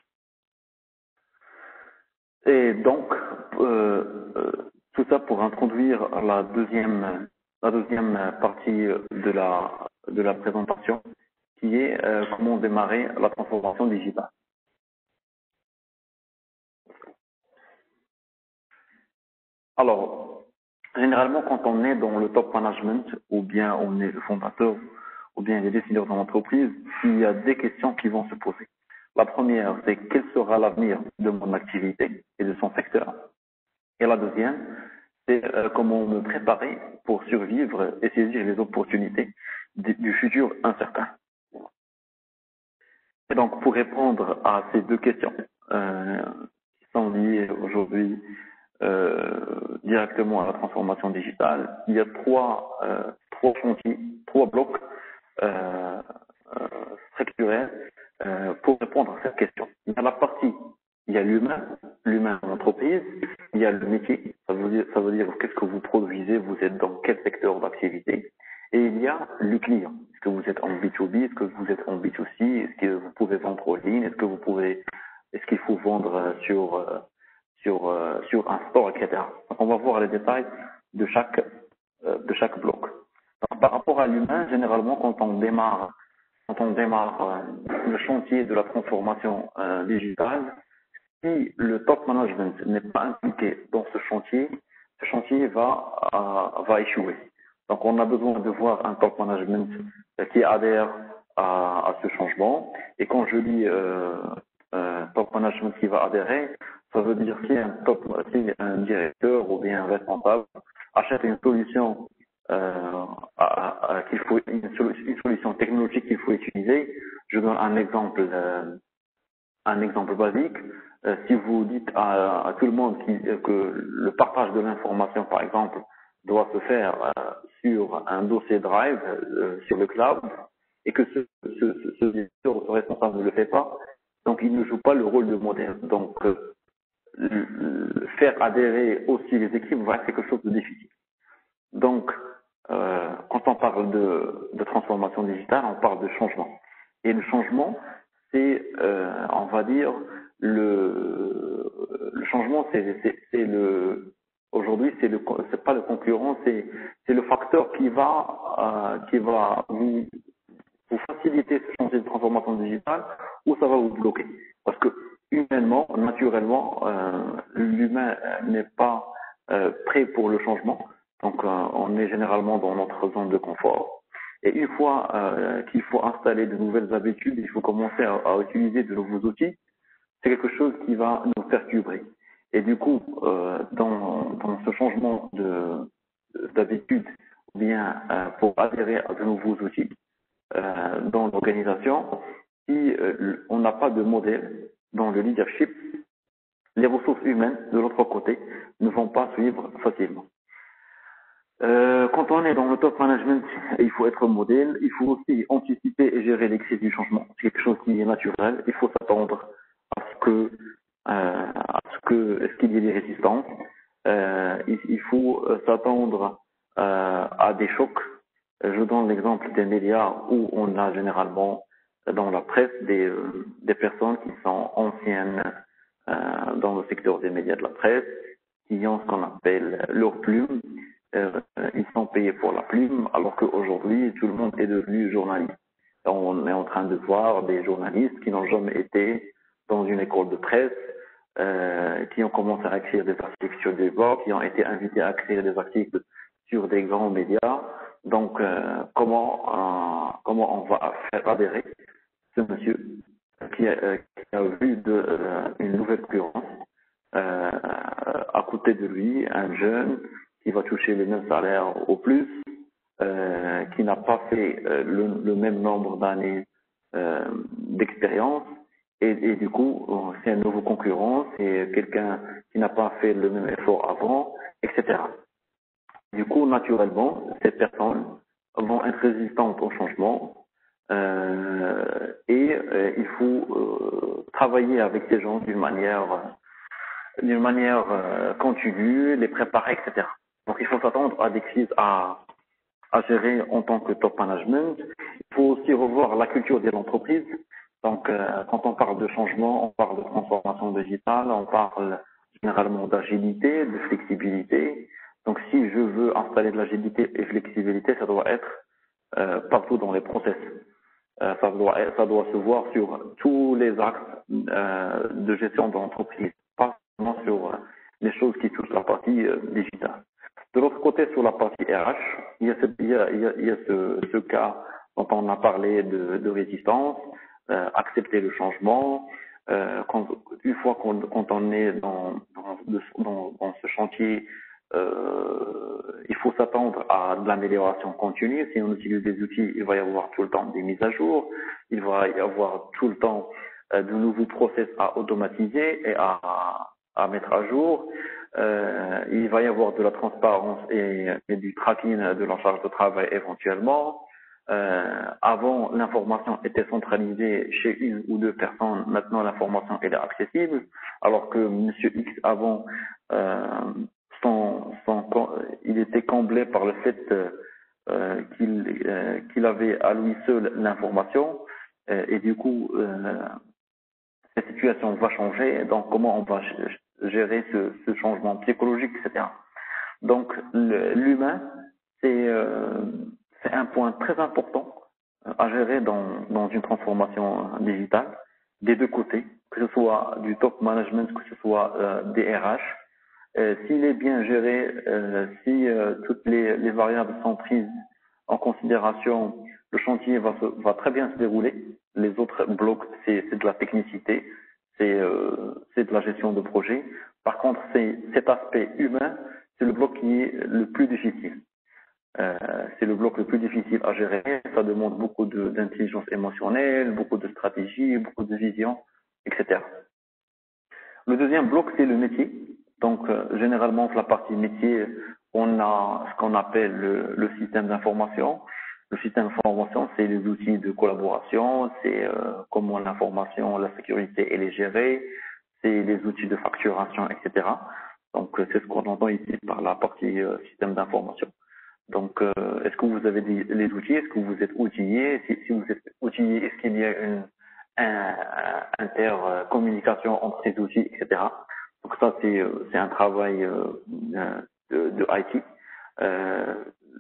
Et donc, euh, euh, tout ça pour introduire la deuxième, la deuxième partie de la, de la présentation, qui est euh, comment démarrer la transformation digitale. Alors, généralement, quand on est dans le top management, ou bien on est le fondateur, ou bien les décideurs dans l'entreprise, il y a des questions qui vont se poser. La première, c'est quel sera l'avenir de mon activité et de son secteur. Et la deuxième, c'est euh, comment me préparer pour survivre et saisir les opportunités du, du futur incertain. Et donc, pour répondre à ces deux questions, euh, qui sont liées aujourd'hui euh, directement à la transformation digitale, il y a trois, euh, trois chantiers, trois blocs euh, euh, structurels euh, pour répondre à cette question. Il y a la partie, il y a l'humain, l'humain en entreprise, il y a le métier, ça veut dire, ça veut dire qu'est-ce que vous produisez, vous êtes dans quel secteur d'activité, et il y a le client. Est-ce que vous êtes en B deux B, est-ce que vous êtes en B deux C, est-ce que vous pouvez vendre en ligne, est-ce que vous pouvez, est-ce qu'il faut vendre sur euh, sur euh, sur un store, et cetera. Donc on va voir les détails de chaque euh, de chaque bloc. Donc, par rapport à l'humain, généralement quand on démarre quand on démarre euh, le chantier de la transformation euh, digitale, si le top management n'est pas impliqué dans ce chantier, ce chantier va euh, va échouer. Donc on a besoin de voir un top management euh, qui adhère à, à ce changement. Et quand je dis euh, euh, top management qui va adhérer, ça veut dire si un top, si un directeur ou bien un responsable achète une solution euh, à, à, qu'il faut une, solution, une solution technologique qu'il faut utiliser. Je donne un exemple, euh, un exemple basique. Euh, si vous dites à, à tout le monde qui, que le partage de l'information, par exemple, doit se faire euh, sur un dossier Drive, euh, sur le cloud, et que ce, ce, ce, ce directeur ou ce responsable ne le fait pas, donc il ne joue pas le rôle de modèle. Donc euh, le, le faire adhérer aussi les équipes va être quelque chose de difficile. Donc, euh, quand on parle de, de transformation digitale, on parle de changement. Et le changement, c'est, euh, on va dire, le, le changement, c'est, c'est, c'est le, aujourd'hui, c'est le, c'est pas le concurrent, c'est, c'est le facteur qui va, euh, qui va vous, vous faciliter ce chantier de transformation digitale ou ça va vous bloquer. Parce que humainement, naturellement, euh, l'humain n'est pas euh, prêt pour le changement. Donc, euh, on est généralement dans notre zone de confort. Et une fois euh, qu'il faut installer de nouvelles habitudes, il faut commencer à, à utiliser de nouveaux outils, c'est quelque chose qui va nous perturber. Et du coup, euh, dans, dans ce changement de, d'habitude, ou bien euh, pour adhérer à de nouveaux outils euh, dans l'organisation, si euh, on n'a pas de modèle dans le leadership, les ressources humaines de l'autre côté ne vont pas suivre facilement. Euh, quand on est dans le top management, il faut être modèle, il faut aussi anticiper et gérer les crises du changement. C'est quelque chose qui est naturel. Il faut s'attendre à ce que, euh, à ce que, est-ce qu'il y ait des résistances. Euh, il, il faut s'attendre euh, à des chocs. Je donne l'exemple des médias où on a généralement dans la presse des, euh, des personnes qui sont anciennes euh, dans le secteur des médias de la presse, qui ont ce qu'on appelle leur plume. Euh, ils sont payés pour la plume, alors qu'aujourd'hui, tout le monde est devenu journaliste. On est en train de voir des journalistes qui n'ont jamais été dans une école de presse, euh, qui ont commencé à écrire des articles sur des blogs, qui ont été invités à écrire des articles sur des grands médias. Donc, euh, comment, euh, comment on va faire adhérer ce monsieur qui a, euh, qui a vu de, euh, une nouvelle concurrence euh, à côté de lui, un jeune qui va toucher le même salaire au plus, euh, qui n'a pas fait euh, le, le même nombre d'années euh, d'expérience Et, et du coup, c'est un nouveau concurrent, c'est quelqu'un qui n'a pas fait le même effort avant, et cetera. Du coup, naturellement, ces personnes vont être résistantes au changement euh, et euh, il faut euh, travailler avec ces gens d'une manière, d'une manière euh, continue, les préparer, et cetera. Donc, il faut s'attendre à des crises à, à gérer en tant que top management. Il faut aussi revoir la culture de l'entreprise. Donc, euh, quand on parle de changement, on parle de transformation digitale, on parle généralement d'agilité, de flexibilité. Donc, si je veux installer de l'agilité et flexibilité, ça doit être euh, partout dans les process. Euh, ça, doit, ça doit se voir sur tous les axes euh, de gestion de l'entreprise, pas seulement sur euh, les choses qui touchent la partie euh, digitale. De l'autre côté, sur la partie R H, il y a ce, il y a, il y a, il y a ce, ce cas dont on a parlé de, de résistance, euh, accepter le changement. Euh, quand, une fois qu'on quand on est dans, dans, dans, dans ce chantier, euh, il faut s'attendre à de l'amélioration continue. Si on utilise des outils, il va y avoir tout le temps des mises à jour, il va y avoir tout le temps euh, de nouveaux process à automatiser et à, à mettre à jour. Euh, il va y avoir de la transparence et, et du tracking de la charge de travail éventuellement. Euh, avant, l'information était centralisée chez une ou deux personnes. Maintenant, l'information elle est accessible. Alors que Monsieur X avant, euh, son, son, il était comblé par le fait euh, qu'il euh, qu'il avait à lui seul l'information. Euh, et du coup, euh, cette situation va changer. Donc, comment on va gérer ce, ce changement psychologique, et cetera. Donc, l'humain, c'est euh, c'est un point très important à gérer dans, dans une transformation digitale, des deux côtés, que ce soit du top management, que ce soit euh, des R H. Euh, S'il est bien géré, euh, si euh, toutes les, les variables sont prises en considération, le chantier va, se, va très bien se dérouler. Les autres blocs, c'est de la technicité, c'est euh, de la gestion de projet. Par contre, c'est cet aspect humain, c'est le bloc qui est le plus difficile. Euh, c'est le bloc le plus difficile à gérer. Ça demande beaucoup d'intelligence émotionnelle, beaucoup de stratégie, beaucoup de vision, et cetera. Le deuxième bloc, c'est le métier. Donc, euh, généralement, sur la partie métier, on a ce qu'on appelle le, le système d'information. Le système d'information, c'est les outils de collaboration, c'est euh, comment l'information, la sécurité, elle est gérée, c'est les outils de facturation, et cetera. Donc, euh, c'est ce qu'on entend ici par la partie euh, système d'information. Donc, euh, est-ce que vous avez des, les outils? Est-ce que vous êtes outillé? Si, si vous êtes outillé, est-ce qu'il y a une un, intercommunication entre ces outils, et cetera. Donc ça, c'est c'est un travail euh, de, de I T. Euh,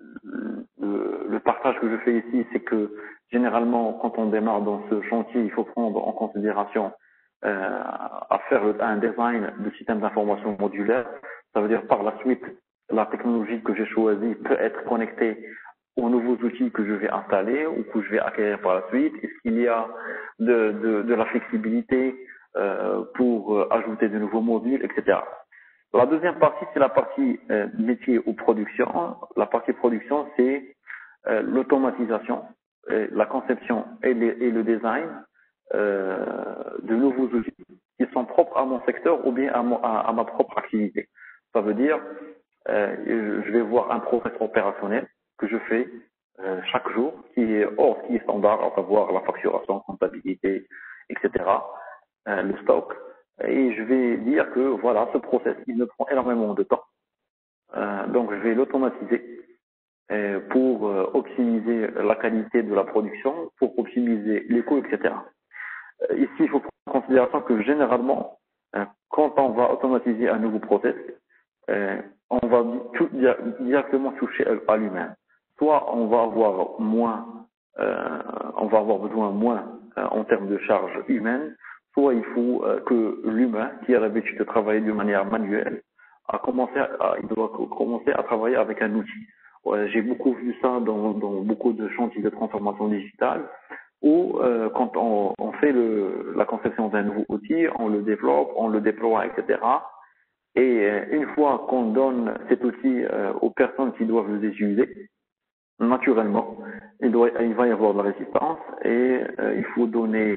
le, le partage que je fais ici, c'est que généralement, quand on démarre dans ce chantier, il faut prendre en considération euh, à faire un design de système d'information modulaire. Ça veut dire par la suite, la technologie que j'ai choisie peut être connectée aux nouveaux outils que je vais installer ou que je vais acquérir par la suite. Est-ce qu'il y a de, de, de la flexibilité euh, pour euh, ajouter de nouveaux modules, et cetera. La deuxième partie, c'est la partie euh, métier ou production. La partie production, c'est euh, l'automatisation, la conception et, les, et le design euh, de nouveaux outils qui sont propres à mon secteur ou bien à, mon, à, à ma propre activité. Ça veut dire, euh, je vais voir un process opérationnel que je fais euh, chaque jour, qui est hors ce qui est standard, à savoir la facturation, comptabilité, et cetera, euh, le stock. Et je vais dire que voilà, ce process, il me prend énormément de temps. Euh, donc, je vais l'automatiser euh, pour euh, optimiser la qualité de la production, pour optimiser les coûts, et cetera. Euh, ici, il faut prendre en considération que généralement, euh, quand on va automatiser un nouveau process, euh, on va tout, directement toucher à, à l'humain. Soit on va avoir moins, euh, on va avoir besoin moins euh, en termes de charge humaine, soit il faut euh, que l'humain, qui a l'habitude de travailler de manière manuelle, a commencé à, il doit commencer à travailler avec un outil. Ouais, j'ai beaucoup vu ça dans, dans beaucoup de chantiers de transformation digitale, où euh, quand on, on fait le, la conception d'un nouveau outil, on le développe, on le déploie, et cetera. Et euh, une fois qu'on donne cet outil euh, aux personnes qui doivent le utiliser, naturellement, il, doit, il va y avoir de la résistance et euh, il faut donner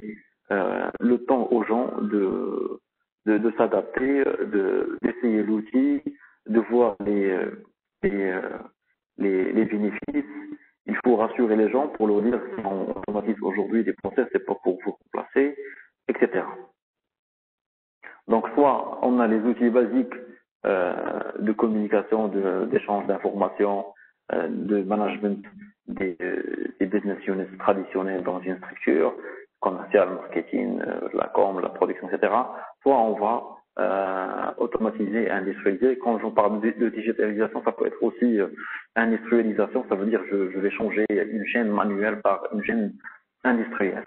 euh, le temps aux gens de, de, de s'adapter, de, d'essayer l'outil, de voir les, les, les, les bénéfices. Il faut rassurer les gens pour leur dire si on automatise aujourd'hui des process, c'est pas pour vous remplacer, et cetera. Donc, soit on a les outils basiques euh, de communication, de, d'échange d'informations, euh, de management des, euh, des business units traditionnels dans une structure commerciale, marketing, euh, la com, la production, et cetera. Soit on va euh, automatiser, industrialiser. Quand j'en parle de, de digitalisation, ça peut être aussi euh, industrialisation. Ça veut dire je, je vais changer une chaîne manuelle par une chaîne industrielle.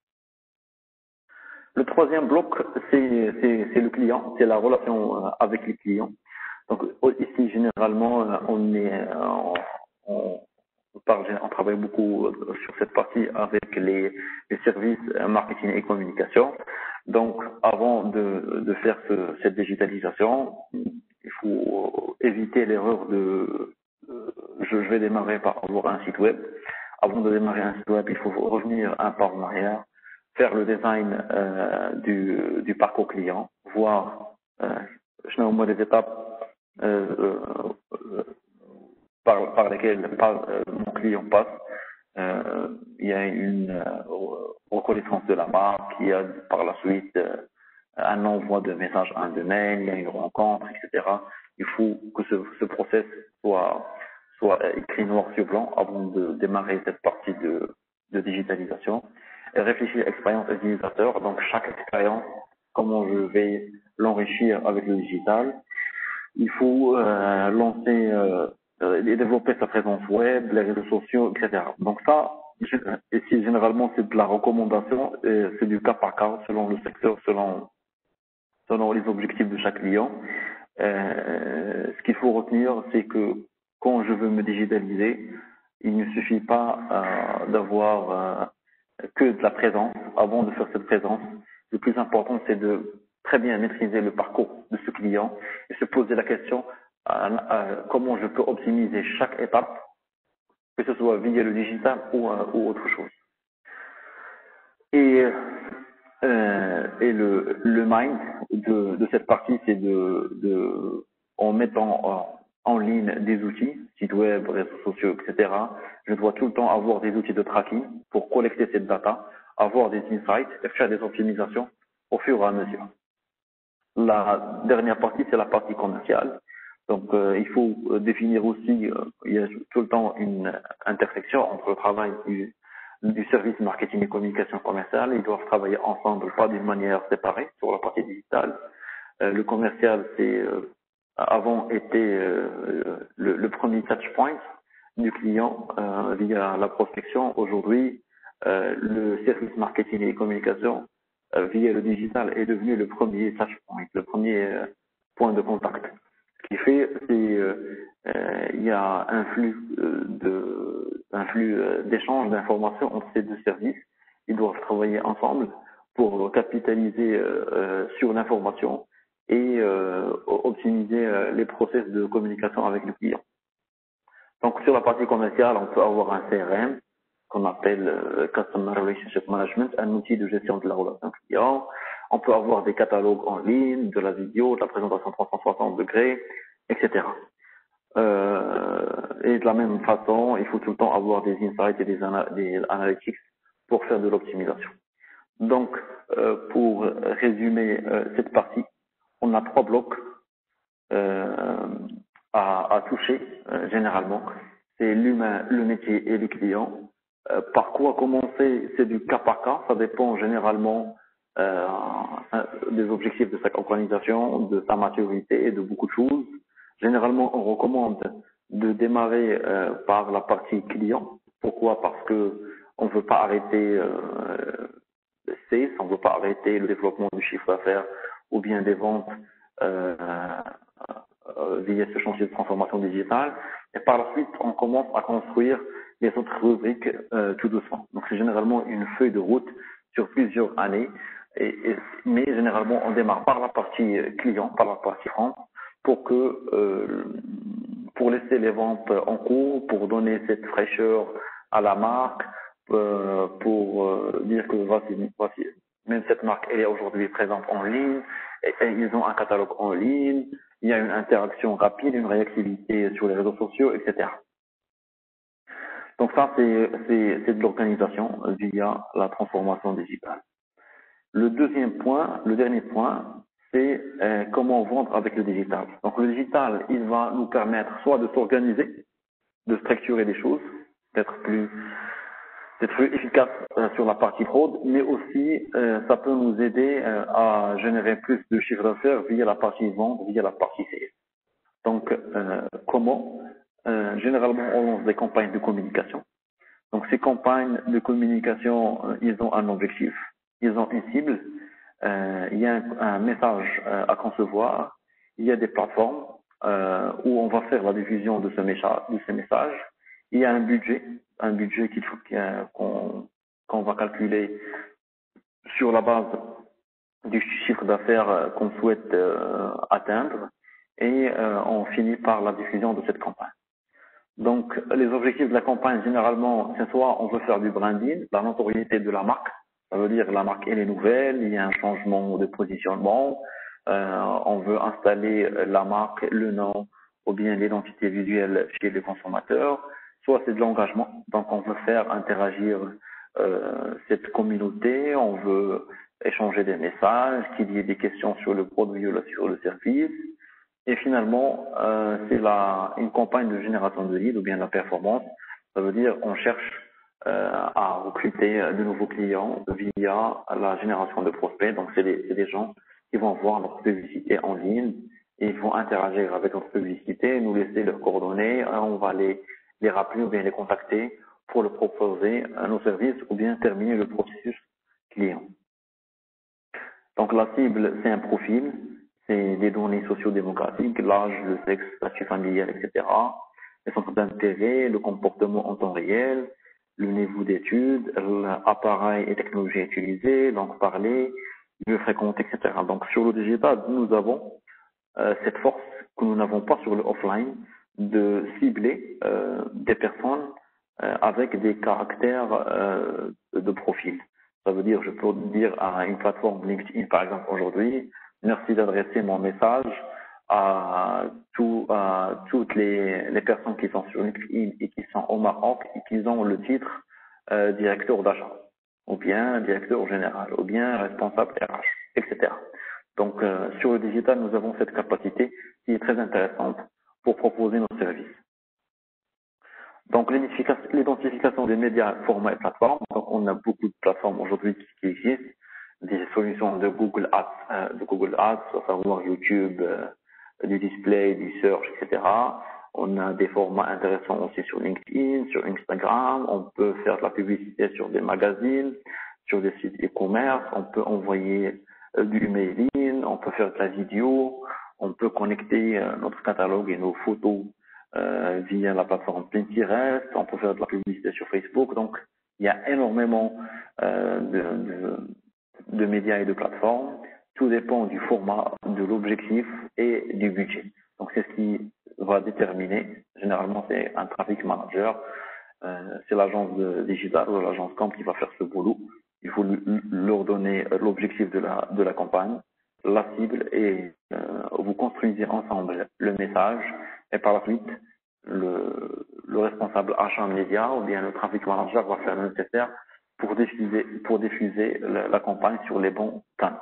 Le troisième bloc, c'est, c'est, c'est le client, c'est la relation euh, avec les clients. Donc ici, généralement, euh, on est, euh, on, on, parle, on travaille beaucoup euh, sur cette partie avec les, les services euh, marketing et communication. Donc, avant de, de faire ce, cette digitalisation, il faut éviter l'erreur de euh, je, je vais démarrer par avoir un site web. Avant de démarrer un site web, il faut revenir un pas en arrière, faire le design euh, du, du parcours client, voir euh, je mets au moins des étapes euh, euh, par, par lesquelles par, euh, mon client passe. Euh, il y a une euh, reconnaissance de la marque, il y a par la suite euh, un envoi de messages à un domaine, il y a une rencontre, et cetera. Il faut que ce, ce process soit, soit écrit noir sur blanc avant de démarrer cette partie de, de digitalisation. Et réfléchir à l'expérience utilisateur, donc chaque expérience, comment je vais l'enrichir avec le digital. Il faut euh, lancer euh, et développer sa présence web, les réseaux sociaux, et cetera. Donc ça, ici généralement c'est de la recommandation, et c'est du cas par cas selon le secteur, selon selon les objectifs de chaque client. Euh, ce qu'il faut retenir, c'est que quand je veux me digitaliser, il ne suffit pas euh, d'avoir euh, que de la présence. Avant de faire cette présence, le plus important, c'est de très bien maîtriser le parcours de ce client et se poser la question euh, euh, comment je peux optimiser chaque étape, que ce soit via le digital ou, euh, ou autre chose. Et, euh, et le, le mind de, de cette partie, c'est de, de, en mettant en, en ligne des outils, sites web, réseaux sociaux, et cetera. Je dois tout le temps avoir des outils de tracking pour collecter cette data, avoir des insights et faire des optimisations au fur et à mesure. La dernière partie, c'est la partie commerciale. Donc, euh, il faut définir aussi, euh, il y a tout le temps une intersection entre le travail du, du service marketing et communication commerciale. Ils doivent travailler ensemble, pas d'une manière séparée sur la partie digitale. Euh, le commercial, c'est euh, avant été euh, le, le premier touch point du client euh, via la prospection. Aujourd'hui, euh, le service marketing et communication euh, via le digital est devenu le premier touch point, le premier euh, point de contact. Ce qui fait, c'est euh, euh, il y a un flux euh, de un flux euh, d'échange d'informations entre ces deux services. Ils doivent travailler ensemble pour capitaliser euh, euh, sur l'information et euh, optimiser euh, les process de communication avec le client. Donc sur la partie commerciale, on peut avoir un C R M qu'on appelle euh, Customer Relationship Management, un outil de gestion de la relation client. On peut avoir des catalogues en ligne, de la vidéo, de la présentation trois cent soixante degrés, et cetera. Euh, et de la même façon, il faut tout le temps avoir des insights et des, ana- des analytics pour faire de l'optimisation. Donc, euh, pour résumer euh, cette partie, on a trois blocs euh, à, à toucher euh, généralement. C'est l'humain, le métier et le client. Euh, par quoi commencer? C'est du cas par cas. Ça dépend généralement euh, des objectifs de chaque organisation, de sa maturité et de beaucoup de choses. Généralement, on recommande de démarrer euh, par la partie client. Pourquoi? Parce que on ne veut pas arrêter euh, le sales, on ne veut pas arrêter le développement du chiffre d'affaires ou bien des ventes euh, euh, via ce chantier de transformation digitale. Et par la suite, on commence à construire les autres rubriques euh, tout doucement. Donc c'est généralement une feuille de route sur plusieurs années. Et, et, mais généralement, on démarre par la partie client, par la partie vente, pour que euh, pour laisser les ventes en cours, pour donner cette fraîcheur à la marque, euh, pour euh, dire que voici, voici Même cette marque, elle est aujourd'hui présente en ligne, et, et ils ont un catalogue en ligne, il y a une interaction rapide, une réactivité sur les réseaux sociaux, et cetera. Donc ça, c'est, c'est, c'est de l'organisation via la transformation digitale. Le deuxième point, le dernier point, c'est euh, comment vendre avec le digital. Donc le digital, il va nous permettre soit de s'organiser, de structurer des choses, d'être plus, d'être plus efficace euh, sur la partie fraude, mais aussi euh, ça peut nous aider euh, à générer plus de chiffre d'affaires via la partie vente, via la partie sales. Donc euh, comment euh, Généralement, on lance des campagnes de communication. Donc ces campagnes de communication, euh, ils ont un objectif, ils ont une cible, euh, il y a un, un message euh, à concevoir, il y a des plateformes euh, où on va faire la diffusion de ce message, de ces messages, il y a un budget, un budget qu'il faut qu'on qu'on va calculer sur la base du chiffre d'affaires euh, qu'on souhaite euh, atteindre, et euh, on finit par la diffusion de cette campagne. Donc, les objectifs de la campagne, généralement, c'est soit on veut faire du branding, la notoriété de la marque. Ça veut dire la marque, elle est nouvelle, il y a un changement de positionnement, euh, on veut installer la marque, le nom, ou bien l'identité visuelle chez les consommateurs. Soit c'est de l'engagement, donc on veut faire interagir euh, cette communauté, on veut échanger des messages, qu'il y ait des questions sur le produit ou sur le service. Et finalement, euh, c'est la, une campagne de génération de leads ou bien la performance. Ça veut dire qu'on cherche euh, à recruter de nouveaux clients via la génération de prospects. Donc, c'est des, c'est des gens qui vont voir notre publicité en ligne et ils vont interagir avec notre publicité, nous laisser leurs coordonnées. On va les, les rappeler ou bien les contacter pour leur proposer nos services ou bien terminer le processus client. Donc, la cible, c'est un profil. C'est des données sociodémographiques, l'âge, le sexe, le statut familial, et cetera. Les centres d'intérêt, le comportement en temps réel, le niveau d'études, l'appareil et technologie utilisée, donc parler, lieu fréquenté, et cetera. Donc sur le digital, nous avons euh, cette force que nous n'avons pas sur le offline de cibler euh, des personnes euh, avec des caractères euh, de profil. Ça veut dire, je peux dire à une plateforme LinkedIn, par exemple, aujourd'hui, merci d'adresser mon message à, tout, à toutes les, les personnes qui sont sur LinkedIn et qui sont au Maroc et qui ont le titre euh, directeur d'achat, ou bien directeur général, ou bien responsable R H, et cetera. Donc, euh, sur le digital, nous avons cette capacité qui est très intéressante pour proposer nos services. Donc, l'identification des médias, formats et plateformes. Donc, on a beaucoup de plateformes aujourd'hui qui, qui existent, des solutions de Google Ads, euh, de Google Ads, à savoir YouTube, euh, du display, du search, et cetera. On a des formats intéressants aussi sur LinkedIn, sur Instagram. On peut faire de la publicité sur des magazines, sur des sites e-commerce. On peut envoyer euh, du mailing, on peut faire de la vidéo, on peut connecter euh, notre catalogue et nos photos Euh, via la plateforme Pinterest, on peut faire de la publicité sur Facebook. Donc, il y a énormément euh, de, de, de médias et de plateformes. Tout dépend du format, de l'objectif et du budget. Donc, c'est ce qui va déterminer. Généralement, c'est un traffic manager. Euh, c'est l'agence digitale ou l'agence camp qui va faire ce boulot. Il faut lui, leur donner l'objectif de la, de la campagne, la cible, et euh, vous construisez ensemble le message. Et par la suite, le, le responsable achat média ou bien le traffic manager va faire le nécessaire pour diffuser, pour diffuser la, la campagne sur les bons canaux.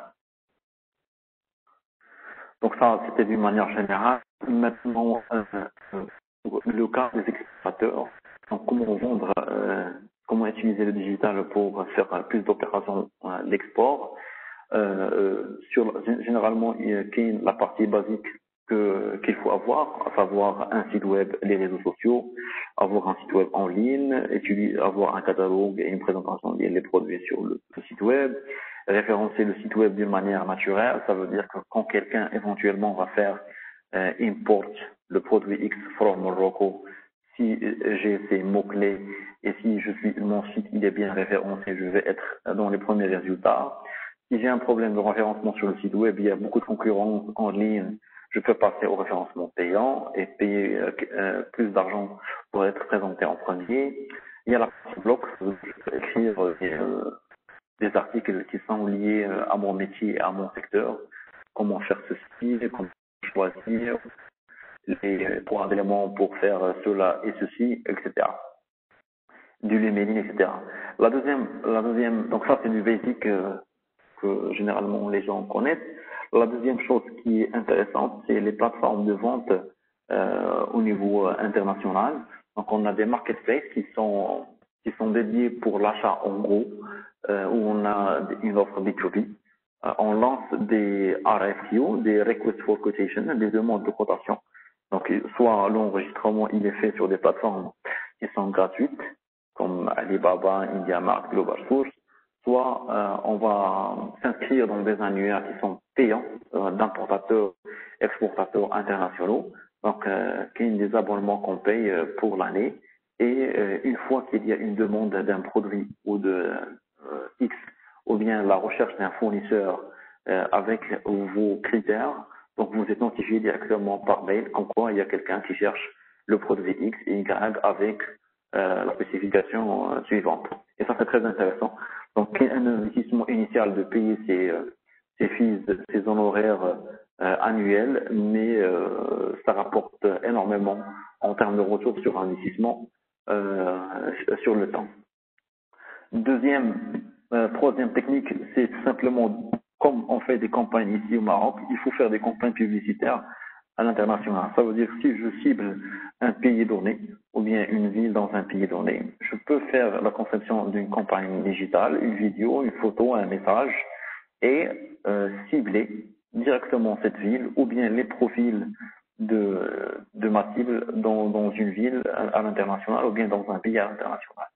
Donc ça, c'était d'une manière générale. Maintenant, euh, le cas des explorateurs, donc comment vendre, euh, comment utiliser le digital pour faire plus d'opérations euh, d'export. Euh, sur, généralement, il y a la partie basique que qu'il faut avoir, à savoir un site web, les réseaux sociaux, avoir un site web en ligne, utiliser, avoir un catalogue et une présentation des produits sur le, le site web, référencer le site web d'une manière naturelle. Ça veut dire que quand quelqu'un éventuellement va faire euh, import le produit X from Morocco, si j'ai ces mots-clés et si je suis, mon site il est bien référencé, je vais être dans les premiers résultats. Si j'ai un problème de référencement sur le site web, il y a beaucoup de concurrence en ligne, je peux passer au référencement payant et payer euh, plus d'argent pour être présenté en premier. Il y a la partie bloc, je peux écrire euh, des articles qui sont liés à mon métier et à mon secteur, comment faire ceci, comment choisir les points d'éléments pour faire cela et ceci, et cetera. Du emailing, et cetera. La deuxième, la deuxième, donc ça c'est du basic euh, que généralement les gens connaissent. La deuxième chose qui est intéressante, c'est les plateformes de vente euh, au niveau international. Donc on a des marketplaces qui sont qui sont dédiés pour l'achat en gros, euh, où on a une offre B deux B. Euh, on lance des R F Q, des Request for Quotation, des demandes de cotation. Donc soit l'enregistrement il est fait sur des plateformes qui sont gratuites, comme Alibaba, IndiaMart, Global Source, soit euh, on va s'inscrire dans des annuaires qui sont payants euh, d'importateurs, exportateurs internationaux, donc euh, qui ont des abonnements qu'on paye euh, pour l'année. Et euh, une fois qu'il y a une demande d'un produit ou de euh, X, ou bien la recherche d'un fournisseur euh, avec vos critères, donc vous êtes notifié directement par mail comme quoi il y a quelqu'un qui cherche le produit X et Y avec euh, la spécification euh, suivante. Et ça c'est très intéressant. Donc un investissement initial de payer ses, euh, ses fees, ses honoraires euh, annuels, mais euh, ça rapporte énormément en termes de retour sur investissement euh, sur le temps. Deuxième, euh, troisième technique, c'est tout simplement comme on fait des campagnes ici au Maroc, il faut faire des campagnes publicitaires à l'international. Ça veut dire que si je cible un pays donné ou bien une ville dans un pays donné, je peux faire la conception d'une campagne digitale, une vidéo, une photo, un message et euh, cibler directement cette ville ou bien les profils de, de ma cible dans, dans une ville à, à l'international ou bien dans un pays à l'international.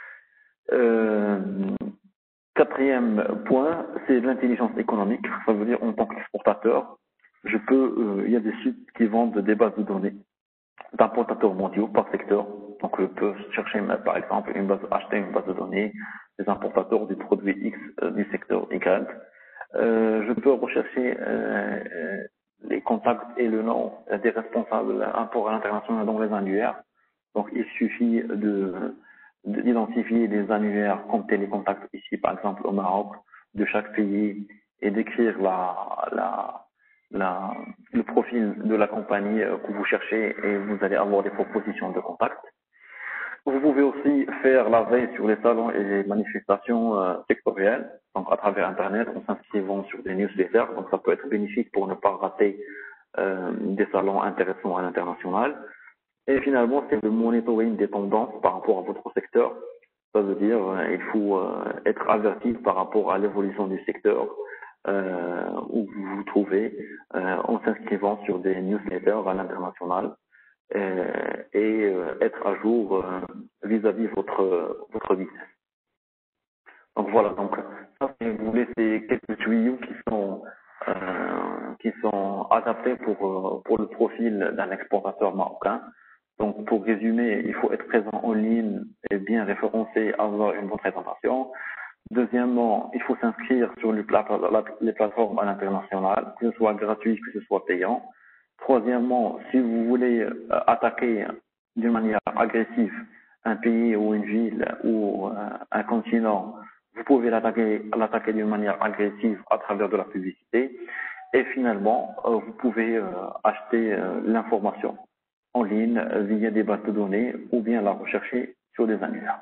Euh, quatrième point, c'est l'intelligence économique. Ça veut dire en tant qu'exportateur, je peux, euh, il y a des sites qui vendent des bases de données d'importateurs mondiaux par secteur. Donc je peux chercher par exemple une base, acheter une base de données des importateurs du produit X euh, du secteur Y. Euh, je peux rechercher euh, euh, les contacts et le nom des responsables import à l'international dans les annuaires. Donc il suffit de d'identifier des annuaires comme télécontact ici par exemple au Maroc de chaque pays et d'écrire la, la, la, le profil de la compagnie que vous cherchez et vous allez avoir des propositions de contact. Vous pouvez aussi faire la veille sur les salons et les manifestations euh, sectorielles, donc à travers Internet, en s'inscrivant sur des newsletters, donc ça peut être bénéfique pour ne pas rater euh, des salons intéressants à l'international. Et finalement, c'est le monitoring des tendances par rapport à votre secteur. Ça veut dire euh, il faut euh, être averti par rapport à l'évolution du secteur euh, où vous vous trouvez euh, en s'inscrivant sur des newsletters à l'international euh, et euh, être à jour euh, vis-à-vis votre votre business. Donc voilà, donc ça si vous voulez c'est quelques tuyaux qui sont euh, qui sont adaptés pour euh, pour le profil d'un exportateur marocain. Donc pour résumer, il faut être présent en ligne et bien référencé, avoir une bonne présentation. Deuxièmement, il faut s'inscrire sur les plateformes, les plateformes à l'international, que ce soit gratuit, que ce soit payant. Troisièmement, si vous voulez euh, attaquer d'une manière agressive un pays ou une ville ou euh, un continent, vous pouvez l'attaquer l'attaquer d'une manière agressive à travers de la publicité. Et finalement, euh, vous pouvez euh, acheter euh, l'information en ligne euh, via des bases de données ou bien la rechercher sur des annuaires.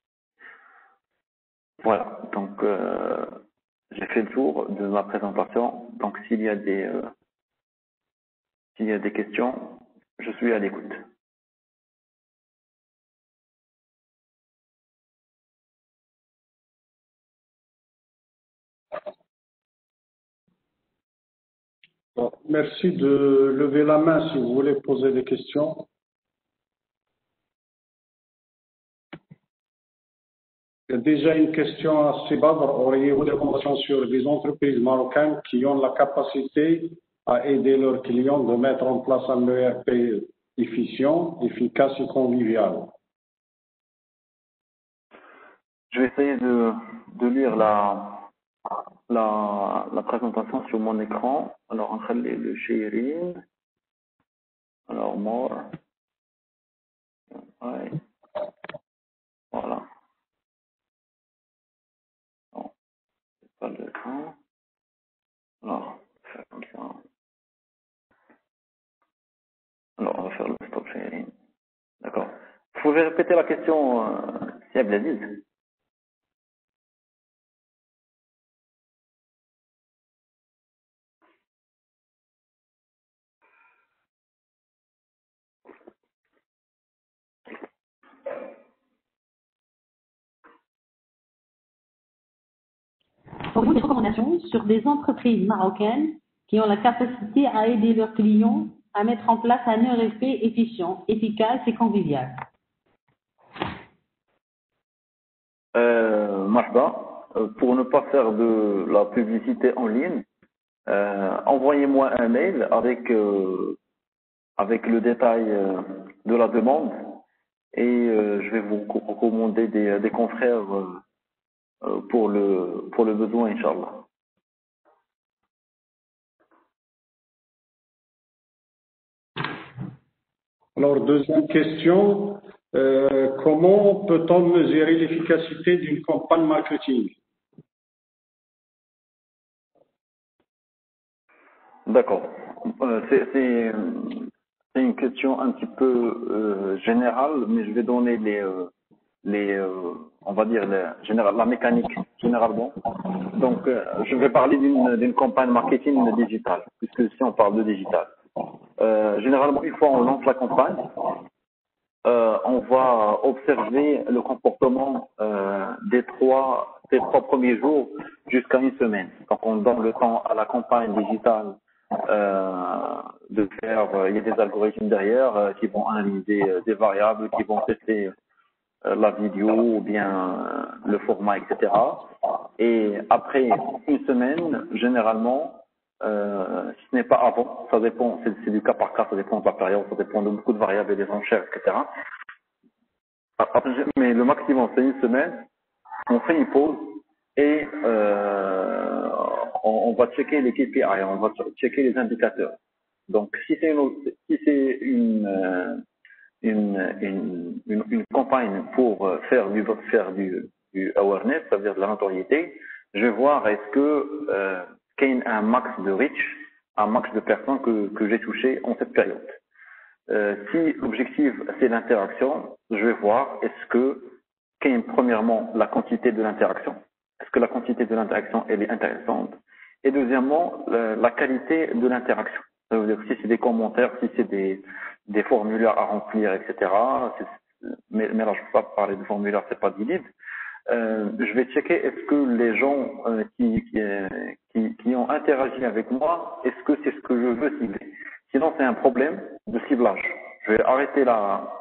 Voilà, donc euh, j'ai fait le tour de ma présentation. Donc s'il y a des euh, s'il y a des questions, je suis à l'écoute. Bon, merci de lever la main si vous voulez poser des questions. Il y a déjà une question à Sibadr. Auriez-vous des informations sur des entreprises marocaines qui ont la capacité à aider leurs clients de mettre en place un E R P efficient, efficace et convivial? Je vais essayer de, de lire la, la, la présentation sur mon écran. Alors, entre les, le sharing. Alors, more. Ouais. Voilà. Bon. pas le temps. Alors, on va faire comme ça. Alors, on va faire le stop sharing. D'accord. Vous pouvez répéter la question, euh, si Abdelaziz. Auriez-vous des recommandations sur des entreprises marocaines qui ont la capacité à aider leurs clients à mettre en place un E R P efficient, efficace et convivial? Euh, Marhaba, euh, pour ne pas faire de la publicité en ligne, euh, envoyez-moi un mail avec euh, avec le détail euh, de la demande et euh, je vais vous co- recommander des, des confrères euh, euh, pour le pour le besoin, Inch'Allah. Alors, deuxième question, euh, comment peut-on mesurer l'efficacité d'une campagne marketing? D'accord. Euh, c'est c'est c'est une question un petit peu euh, générale, mais je vais donner les euh, les euh, on va dire les, général, la mécanique généralement. Donc, euh, je vais parler d'une d'une campagne marketing digitale, puisque si on parle de digital. Euh, généralement, une fois on lance la campagne, euh, on va observer le comportement euh, des trois des trois premiers jours jusqu'à une semaine. Donc, on donne le temps à la campagne digitale euh, de faire. Euh, il y a des algorithmes derrière euh, qui vont analyser euh, des variables, qui vont tester euh, la vidéo ou bien euh, le format, et cetera. Et après une semaine, généralement, euh, si ce n'est pas avant, ça dépend, c'est c'est du cas par cas, ça dépend de la période, ça dépend de beaucoup de variables et des enchères, et cetera. Après, mais le maximum, c'est une semaine, on fait une pause et euh, on, on va checker les K P I, on va checker les indicateurs. Donc, si c'est une, si c'est une, euh, une, une, une, une campagne pour euh, faire du, faire du, du awareness, ça veut dire de la notoriété, je vais voir est-ce que euh, qu'il y a un max de reach, un max de personnes que, que j'ai touchées en cette période. Euh, si l'objectif c'est l'interaction, je vais voir est-ce que qu'il y a premièrement la quantité de l'interaction. Est-ce que la quantité de l'interaction elle est intéressante? Et deuxièmement, la, la qualité de l'interaction. Ça veut dire si c'est des commentaires, si c'est des, des formulaires à remplir, et cetera. Mais, mais là, je ne peux pas parler de formulaires, c'est pas du lead. Euh, je vais checker est-ce que les gens euh, qui, qui, euh, qui, qui ont interagi avec moi, est-ce que c'est ce que je veux cibler? Sinon, c'est un problème de ciblage. Je vais arrêter la,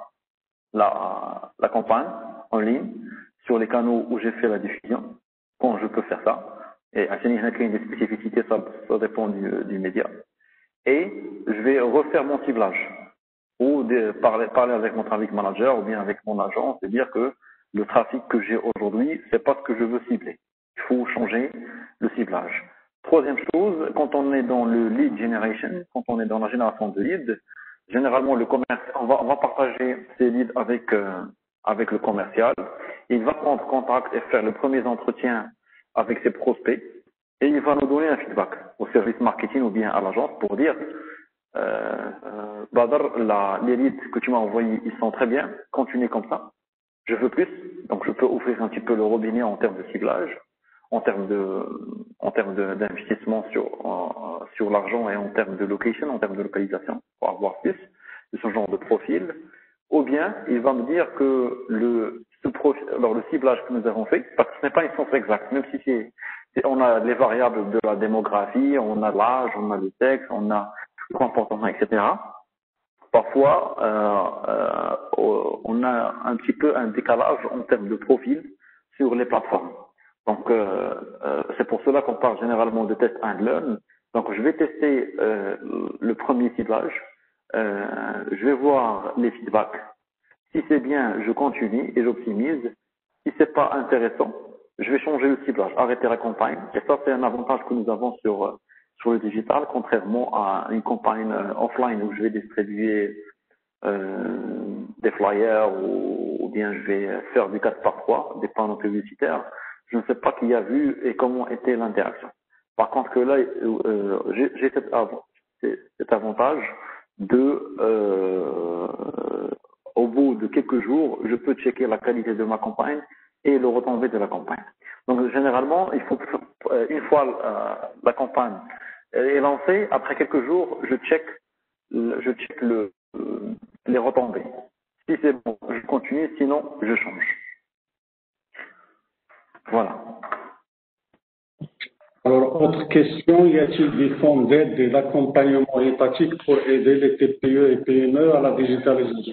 la, la campagne en ligne sur les canaux où j'ai fait la diffusion, quand je peux faire ça. Et à il y a des spécificités, ça, ça dépend du, du média. Et je vais refaire mon ciblage ou de parler, parler avec mon traffic manager ou bien avec mon agent, c'est dire que le trafic que j'ai aujourd'hui, c'est pas ce que je veux cibler. Il faut changer le ciblage. Troisième chose, quand on est dans le lead generation, quand on est dans la génération de leads, généralement le commerce, on va, on va partager ces leads avec euh, avec le commercial. Il va prendre contact et faire le premier entretien avec ses prospects et il va nous donner un feedback au service marketing ou bien à l'agence pour dire euh, euh, Badr, la, les leads que tu m'as envoyés, ils sont très bien, continue comme ça. Je veux plus, donc je peux ouvrir un petit peu le robinet en termes de ciblage, en termes de, en termes de- d'investissement sur, en- sur l'argent et en termes de location, en termes de localisation, pour avoir plus de ce genre de profil. Ou bien, il va me dire que le, ce profil, alors le ciblage que nous avons fait, parce que ce n'est pas une science exacte, même si c'est, c'est- on a les variables de la démographie, on a l'âge, on a le sexe, on a le comportement, et cetera. Parfois, euh, euh, on a un petit peu un décalage en termes de profil sur les plateformes. Donc, euh, euh, c'est pour cela qu'on parle généralement de test and learn. Donc, je vais tester euh, le premier ciblage. Euh, je vais voir les feedbacks. Si c'est bien, je continue et j'optimise. Si c'est pas intéressant, je vais changer le ciblage, arrêter la campagne. Et ça, c'est un avantage que nous avons sur euh, sur le digital, contrairement à une campagne euh, offline où je vais distribuer euh, des flyers ou, ou bien je vais faire du quatre par trois, des panneaux publicitaires. je ne sais pas qui a vu et comment était l'interaction. Par contre, que là, euh, j'ai, j'ai cet, av- cet avantage de, euh, au bout de quelques jours, je peux checker la qualité de ma campagne et le retombé de la campagne. Donc, généralement, il faut, euh, une fois euh, la campagne est lancée, après quelques jours, je check, je check le, euh, les retombées. Si c'est bon, je continue, sinon, je change. Voilà. Alors, autre question, y a-t-il des fonds d'aide et d'accompagnement étatique pour aider les T P E et P M E à la digitalisation?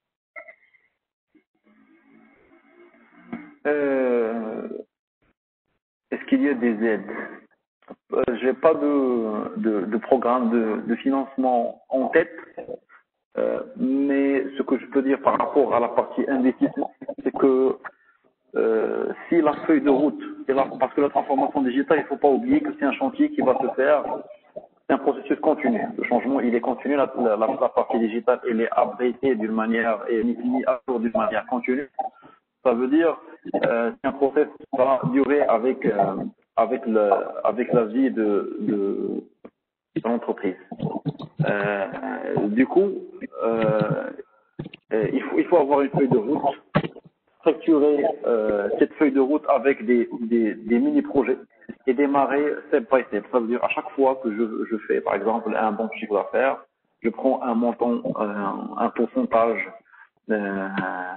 Euh, est-ce qu'il y a des aides? euh, J'ai pas de, de, de programme de, de financement en tête, euh, mais ce que je peux dire par rapport à la partie investissement, c'est que euh, si la feuille de route, et là, parce que la transformation digitale, il ne faut pas oublier que c'est un chantier qui va se faire, c'est un processus continu. Le changement, il est continu, la, la, la partie digitale, elle est updatée d'une manière, et mise à jour d'une manière continue. Ça veut dire euh, c'est un process qui va durer avec euh, avec le avec la vie de de, de l'entreprise. Euh, du coup, euh, il faut il faut avoir une feuille de route, structurer euh, cette feuille de route avec des des, des mini projets et démarrer step by step. Ça veut dire à chaque fois que je je fais par exemple un bon chiffre d'affaires, je prends un montant un, un pourcentage euh,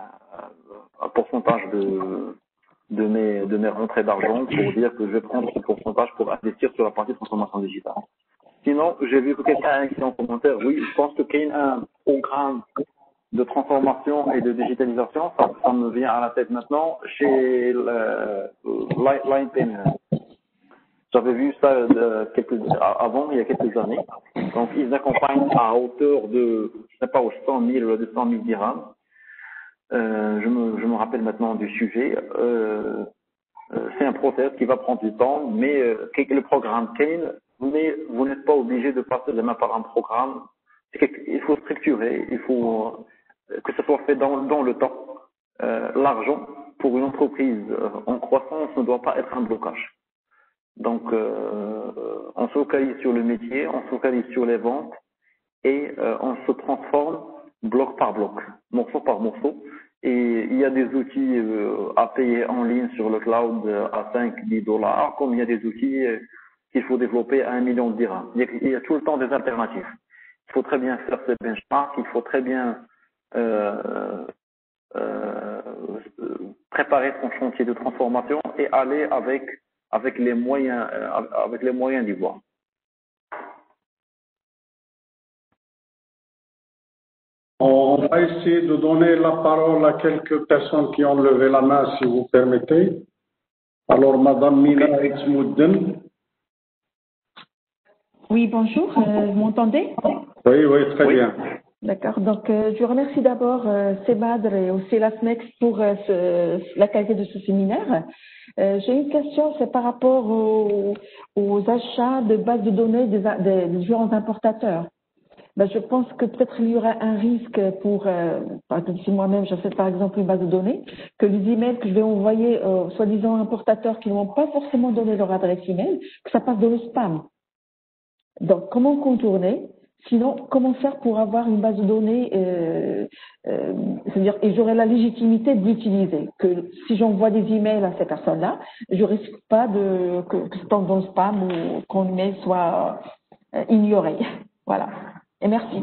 un pourcentage de, de, mes, de mes rentrées d'argent pour dire que je vais prendre ce pourcentage pour investir sur la partie de transformation digitale. Sinon, j'ai vu que quelqu'un a écrit en commentaire, oui, je pense que qu'il y a un programme de transformation et de digitalisation, ça, ça me vient à la tête maintenant, chez Line Payment. J'avais vu ça de quelques, avant, il y a quelques années. Donc, ils accompagnent à hauteur de, je sais pas, aux cent mille ou deux cent mille dirhams. Euh, je, me, je me rappelle maintenant du sujet. Euh, euh, c'est un process qui va prendre du temps, mais euh, le programme Kane, mais vous n'êtes pas obligé de passer la main par un programme. Il faut structurer, il faut euh, que ce soit fait dans, dans le temps. Euh, L'argent pour une entreprise euh, en croissance ne doit pas être un blocage. Donc, euh, on se focalise sur le métier, on se focalise sur les ventes et euh, on se transforme bloc par bloc, morceau par morceau. Et il y a des outils euh, à payer en ligne sur le cloud euh, à cinq à dix dollars, comme il y a des outils euh, qu'il faut développer à un million de dirhams. Il y, a, il y a tout le temps des alternatives. Il faut très bien faire ces benchmarks, il faut très bien euh, euh, préparer son chantier de transformation et aller avec avec les moyens euh, avec les moyens d'y voir. On va essayer de donner la parole à quelques personnes qui ont levé la main, si vous permettez. Alors, Madame Mina Exmouden. Oui, bonjour, euh, vous m'entendez? Oui, oui, très oui. bien. D'accord, donc euh, je remercie d'abord euh, Sebadr et aussi la S M E X pour euh, ce, la qualité de ce séminaire. Euh, J'ai une question, c'est par rapport aux, aux achats de bases de données des, des, des différents importateurs. Ben, je pense que peut-être il y aura un risque pour, euh, si moi-même j'achète par exemple une base de données, que les emails que je vais envoyer aux soi-disant importateurs qui n'ont pas forcément donné leur adresse email, que ça passe dans le spam. Donc, comment contourner? Sinon, comment faire pour avoir une base de données, euh, euh, c'est-à-dire, et j'aurai la légitimité de l'utiliser. Que si j'envoie des emails à ces personnes-là, je risque pas de que, que ça tombe dans le spam ou qu'on email soit euh, ignoré. Voilà. Et merci.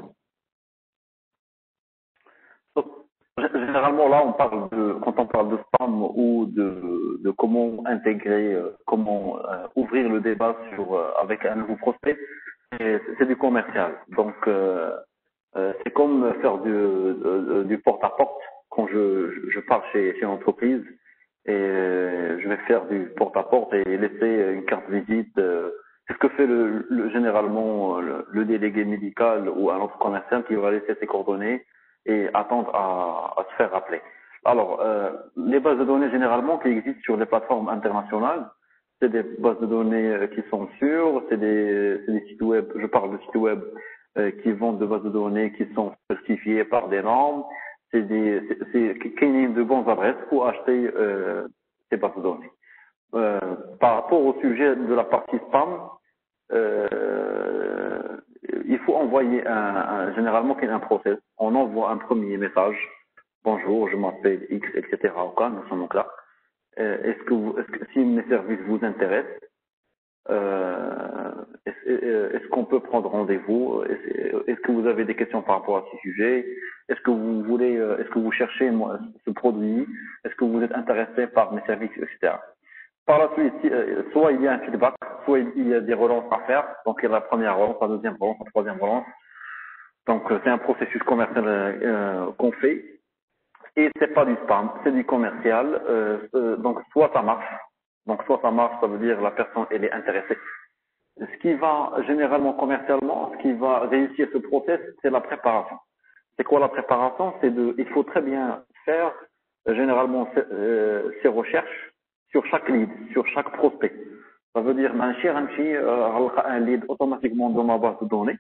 Donc, généralement, là, on parle de, quand on parle de spam ou de, de comment intégrer, euh, comment euh, ouvrir le débat sur euh, avec un nouveau prospect, c'est du commercial. Donc, euh, euh, c'est comme faire du, euh, du porte-à-porte quand je, je pars chez, chez l'entreprise et euh, je vais faire du porte-à-porte et laisser une carte visite. Euh, c'est ce que fait le, le, généralement le, le délégué médical ou un autre commercial qui va laisser ses coordonnées et attendre à, à se faire rappeler. Alors, euh, les bases de données généralement qui existent sur les plateformes internationales, c'est des bases de données qui sont sûres, c'est des, des sites web, je parle de sites web euh, qui vendent de bases de données qui sont certifiées par des normes, c'est des, c'est, c'est qu'il y ait de bonnes adresses pour acheter euh, ces bases de données. euh, par rapport au sujet de la partie spam, euh, il faut envoyer un, un généralement qu'il y a un process. On envoie un premier message. Bonjour, je m'appelle X, et cetera. Au cas, nous sommes là. Euh, est-ce que, vous, est-ce que si mes services vous intéressent, euh, est-ce, est-ce qu'on peut prendre rendez-vous? Est-ce, est-ce que vous avez des questions par rapport à ce sujet? Est-ce que vous voulez, est-ce que vous cherchez moi, ce produit? Est-ce que vous êtes intéressé par mes services, et cetera. Par la suite, soit il y a un feedback, soit il y a des relances à faire. Donc il y a la première relance, la deuxième relance, la troisième relance. Donc c'est un processus commercial euh, qu'on fait. Et c'est pas du spam, c'est du commercial. Euh, euh, donc soit ça marche, donc soit ça marche, ça veut dire la personne elle est intéressée. Ce qui va généralement commercialement, ce qui va réussir ce process, c'est la préparation. C'est quoi la préparation? C'est de, il faut très bien faire euh, généralement ces, euh, ces recherches sur chaque lead, sur chaque prospect. Ça veut dire un un lead automatiquement dans ma base de données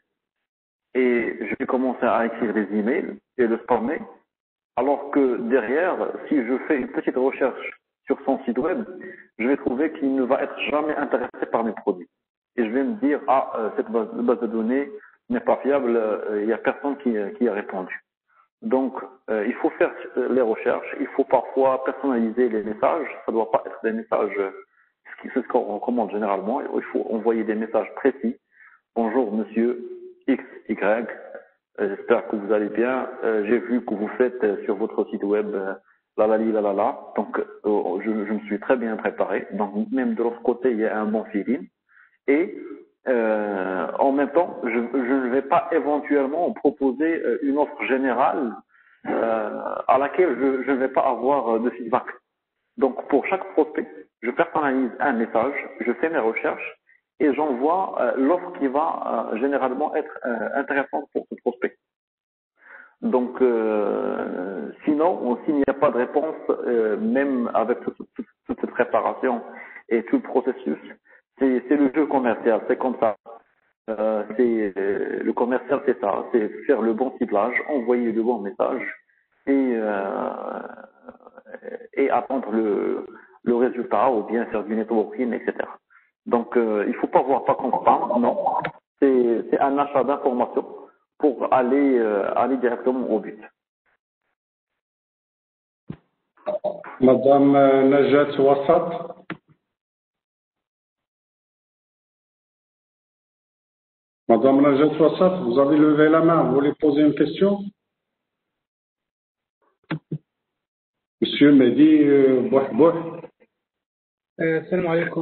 et je vais commencer à écrire des emails et le spammer. Alors que derrière, si je fais une petite recherche sur son site web, je vais trouver qu'il ne va être jamais intéressé par mes produits. Et je vais me dire, ah, euh, cette base, base de données n'est pas fiable, euh, il n'y a personne qui, qui a répondu. Donc, euh, il faut faire les recherches, il faut parfois personnaliser les messages, ça ne doit pas être des messages, c'est ce qu'on recommande généralement, il faut envoyer des messages précis. Bonjour monsieur X Y, j'espère que vous allez bien. Euh, j'ai vu que vous faites euh, sur votre site web euh, la la li, la la la. Donc, euh, je, je me suis très bien préparé. Donc, même de l'autre côté, il y a un bon feeling. Et euh, en même temps, je, je ne vais pas éventuellement proposer euh, une offre générale euh, à laquelle je, je ne vais pas avoir euh, de feedback. Donc, pour chaque prospect, je personnalise un message, je fais mes recherches et j'envoie euh, l'offre qui va euh, généralement être euh, intéressante pour ce prospect. Donc, euh, sinon, s'il n'y a pas de réponse, euh, même avec toute, toute, toute cette préparation et tout le processus, c'est, c'est le jeu commercial, c'est comme ça. Euh, c'est, euh, le commercial, c'est ça, c'est faire le bon ciblage, envoyer le bon message et, euh, et attendre le, le résultat ou bien faire du networking, et cetera. Donc, euh, il faut pas voir pas comme spam, non. C'est, c'est un achat d'informations pour aller, euh, aller directement au but. Madame Najat Wassat. Madame Najat Wassat, vous avez levé la main, vous voulez poser une question? Monsieur Mehdi Bouhbouh. السلام عليكم.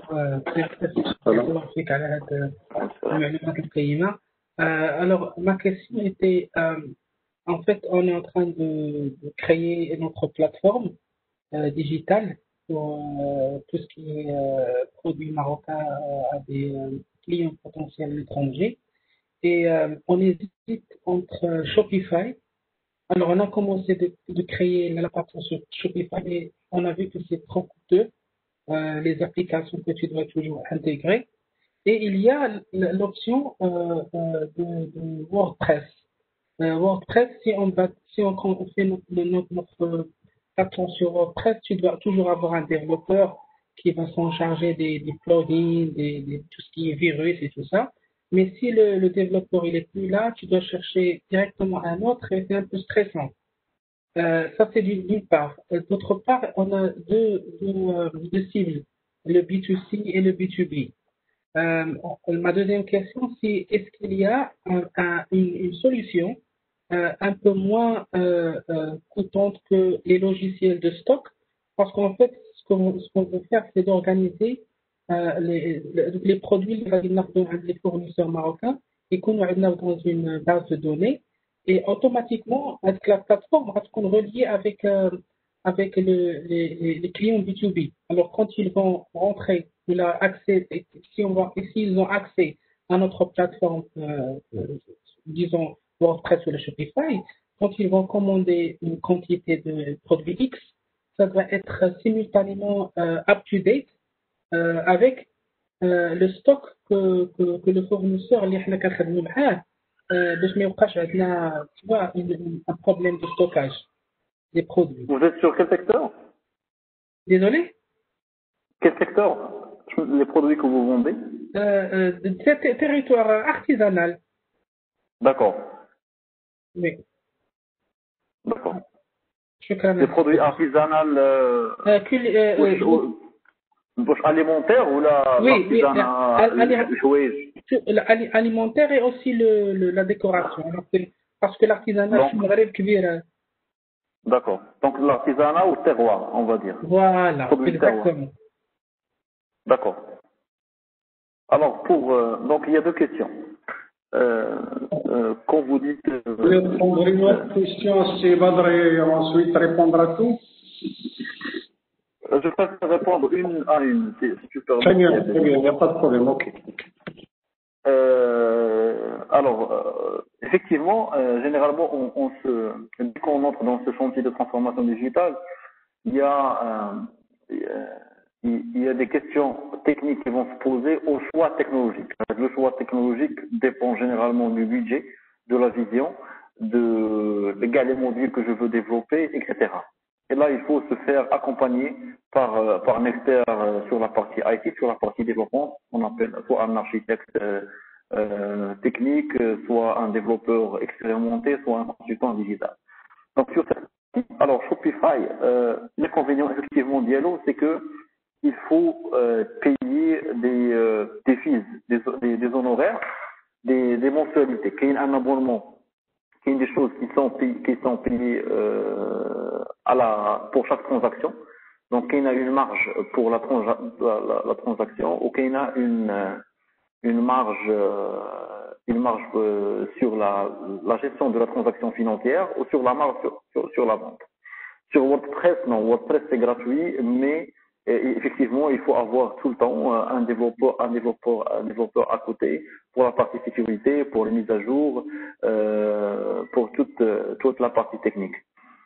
الله يعطيك على هذه المعلومات القيمة. Alors ma question était euh, en fait on est en train de, de créer notre plateforme euh, digitale pour euh, tout ce qui est euh, produits marocains euh, à des euh, clients potentiels étrangers et euh, on hésite entre Shopify. Alors on a commencé de, de créer la plateforme sur Shopify et on a vu que c'est trop coûteux. Euh, les applications que tu dois toujours intégrer. Et il y a l'option euh, euh, de, de WordPress. Euh, WordPress, si on, va, si on fait notre, notre, notre plateforme sur WordPress, tu dois toujours avoir un développeur qui va s'en charger des, des plugins, des, des, tout ce qui est virus et tout ça. Mais si le, le développeur il est plus là, tu dois chercher directement un autre et c'est un peu stressant. Euh, ça, c'est d'une part. D'autre part, on a deux, deux, euh, deux cibles, le B deux C et le B deux B. Euh, ma deuxième question, c'est est-ce qu'il y a un, un, une, une solution euh, un peu moins euh, euh, coûtante que les logiciels de stock? Parce qu'en fait, ce qu'on, ce qu'on veut faire, c'est d'organiser euh, les, les produits des fournisseurs marocains et qu'on a dans une base de données. Et automatiquement, avec la plateforme, va être reliée avec, euh, avec le, les, les clients B deux B. Alors, quand ils vont rentrer, il a accès, si on va, s'ils ont accès à notre plateforme, euh, euh, disons WordPress ou le Shopify, quand ils vont commander une quantité de produits X, ça doit être simultanément euh, up-to-date euh, avec euh, le stock que, que, que le fournisseur, اللي احنا كنخدموا معاه, باش ما يبقاش عندنا un problème de stockage des produits. Vous êtes sur quel secteur? Désolé? quel secteur les produits que vous vendez? euh, euh, territoire artisanal. D'accord. Oui. D'accord. شكرا. Les produits artisanaux euh, euh, cul- euh, واش euh, واش alimentaire ou la Oui, oui, l'artisanat euh, ali- الحوايج l'ali- alimentaire et aussi le, le, la décoration. Alors, c'est- Parce que l'artisanat, Donc- c'est une rêve كبيرة. D'accord. Donc l'artisanat ou terroir, on va dire. Voilà, Produit terroir. exactement. D'accord. Alors pour euh, donc il y a deux questions. Euh, euh, quand vous dites euh, Je vais prendre une autre question, c'est Badr, et ensuite répondre à tout. euh, je peux répondre une à une, si, si tu permets. Très bien, très bien, il n'y a pas de problème, ok. Euh, alors, euh, effectivement, euh, généralement, on, on se, dès qu'on entre dans ce chantier de transformation digitale, il y a, euh, il, il y a des questions techniques qui vont se poser au choix technologique. Le choix technologique dépend généralement du budget, de la vision, de, des gars, les modules que je veux développer, et cetera. Et là, il faut se faire accompagner par, euh, par un expert euh, sur la partie I T, sur la partie développement. On appelle soit un architecte euh, euh, technique, soit un développeur expérimenté, soit un consultant digital. Donc sur cette, alors Shopify, euh, l'inconvénient effectivement d'Yellow, c'est que il faut euh, payer des, euh, des fees, des, des, des honoraires, des, des mensualités, qu'il y ait un abonnement, qu'il y ait des choses qui sont payées, qui sont payées euh, à la, pour chaque transaction. Donc qu'il y a une marge pour la, transa, la, la, la transaction, ou qu'il y a une, une marge, euh, une marge euh, sur la, la gestion de la transaction financière ou sur la marge sur, sur, sur la vente. Sur WordPress, non, WordPress c'est gratuit, mais et, effectivement il faut avoir tout le temps un développeur, un développeur, un développeur à côté pour la partie sécurité, pour les mises à jour, euh, pour toute toute la partie technique.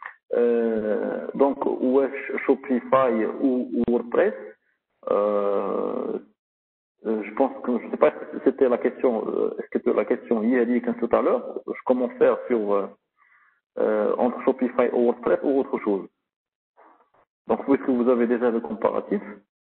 Euh, donc wesh Shopify ou, ou WordPress. Euh, je pense que je ne sais pas si c'était la question, est-ce que la question hier dit tout à l'heure, comment faire sur euh, entre Shopify ou WordPress ou autre chose. Donc, puisque vous avez déjà le comparatif.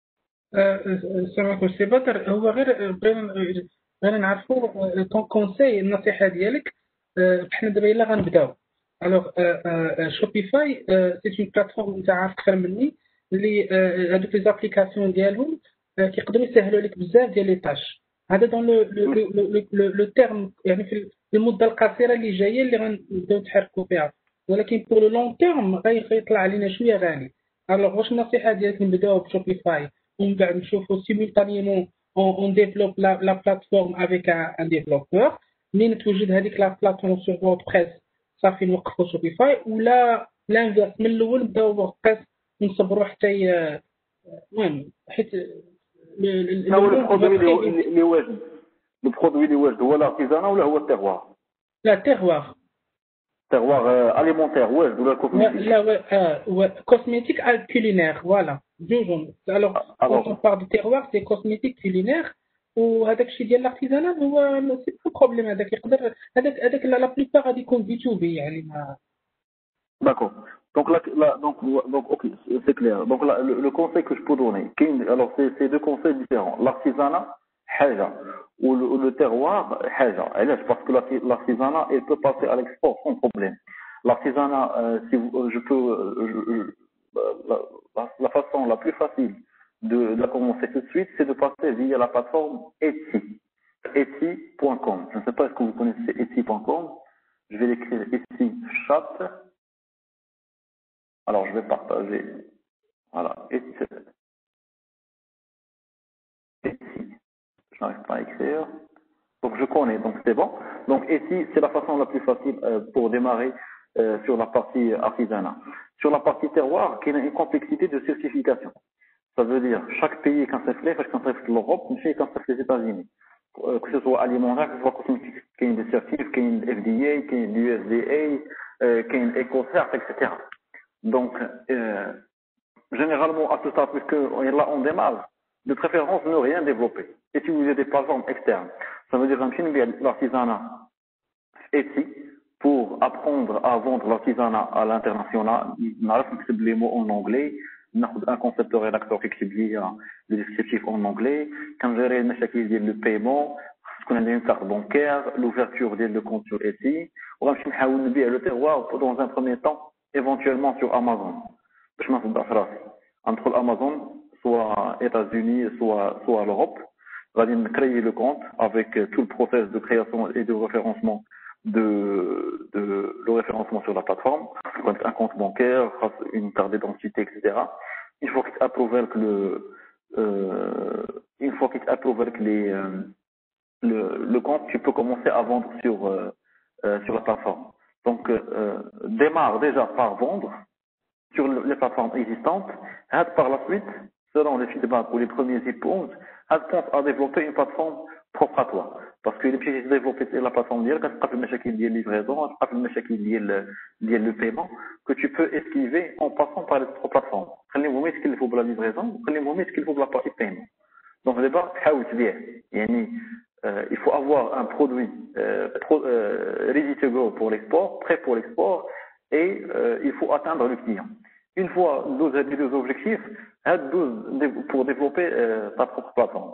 السلام عليكم سي بدر. هو غير بغينا بغينا نعرفوا طون كونساي النصيحه ديالك. حنا دابا يلا غنبداو. الوغ شوبيفاي سي اون بلاتفورم انت عارف اكثر مني اللي هذوك لي زابليكاسيون ديالهم كيقدروا يسهلوا لك بزاف ديال لي طاش. هذا دون لو لو تيرم يعني في المده القصيره اللي جايه اللي غنبداو نتحركوا فيها، ولكن بور لو لون تيرم غيطلع علينا شويه غالي. الوغ واش النصيحه ديالك نبداو بشوبيفاي ومن بعد نشوفوا سيمولتانيمون اون ديفلوب لا بلاتفورم افيك ان ديفلوبور منين توجد هذيك لا بلاتفورم سور ووردبريس صافي نوقفوا شوبيفاي، ولا لانفيرس من الاول نبداو ووردبريس ونصبروا حتى المهم حيت لو البرودوي اللي واجد البرودوي اللي واجد هو الارتيزانا ولا هو التيغوار؟ لا تيغوار تيغوار اليمونتير واجد ولا كوزميتيك؟ لا كوزميتيك كولينير فوالا جوجهم. الوغ quand on parle de terroir c'est cosmétique culinaire وهذاك الشيء ديال الارتيزانال هو سي با بروبليم. هذاك يقدر هذاك هذاك لا بليبار غادي يكون بي تو بي يعني ما D'accord. Donc là, là donc donc ok, c'est clair. Donc là, le, le conseil que je peux donner, alors c'est c'est deux conseils différents. L'artisanat, حاجة, ou le, le terroir, حاجة. Parce que l'artisanat, il peut passer à l'export sans problème. L'artisanat, euh, si vous, je peux, je, je, la, la, la façon la plus facile de, de la commencer tout de suite, c'est de passer via la plateforme Etsy. Etsy point com. Je ne sais pas est-ce que vous connaissez Etsy point com. Je vais l'écrire ici, chat. Alors, je vais partager. Voilà. Etsy. Etsy. Je n'arrive pas à écrire. Donc, je connais. Donc, c'est bon. Donc, Etsy, c'est la façon la plus facile euh, pour démarrer euh, sur la partie artisanat. Sur la partie terroir, il y a une complexité de certification. Ça veut dire, chaque pays, quand c'est fait, quand c'est fait l'Europe, quand c'est fait les États-Unis. Euh, que ce soit alimentaire, que ce soit cosmétique, qu'il y ait des certifs, qu'il y ait une F D A, qu'il y ait l'U S D A, euh, qu'il y ait une EcoCert, et cetera. Donc, euh, généralement, à ce stade, puisque là, on démarre, de préférence, ne rien développer. Utiliser des plateformes externes. Ça veut dire un film bien l'artisanat Etsy pour apprendre à vendre l'artisanat à l'international. On a les mots en anglais, ناخذ un concepteur rédacteur qui écrit le descriptif en anglais كنجيري المشاكل ديال لو بايمون تكون عندنا une carte bancaire l'ouverture ديال le compte sur Etsy وغنمشي نحاول نبيع le terroir dans un premier temps éventuellement sur Amazon باش ما نصدع في راسي ندخل Amazon soit États-Unis soit soit l'Europe غادي نكري le compte avec tout le process de création et de référencement de, de le référencement sur la plateforme, un compte bancaire, une carte d'identité, et cetera. Une fois qu'il approuve que le, euh, une fois qu'il approuve que les, euh, le, le compte, tu peux commencer à vendre sur, euh, euh, sur la plateforme. Donc, euh, démarre déjà par vendre sur le, les plateformes existantes. Et par la suite, selon les feedbacks ou les premiers épouses, pense à développer une plateforme propre à toi. Parce que les pièces de développer la plateforme d'hier, quand tu as fait le méchaki de livraison, tu as fait le méchaki de le paiement, que tu peux esquiver en passant par les autres plateformes. Quel est le moment qu'il faut pour la livraison, quel est le moment qu'il faut pour la partie paiement. Donc, d'abord, euh, il faut avoir un produit euh, pro, euh, ready to go pour l'export, prêt pour l'export, et euh, il faut atteindre le client. Une fois nous avons deux objectifs, pour développer euh, ta propre plateforme.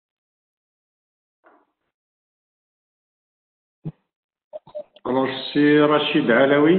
Alors, c'est Rachid Alaoui.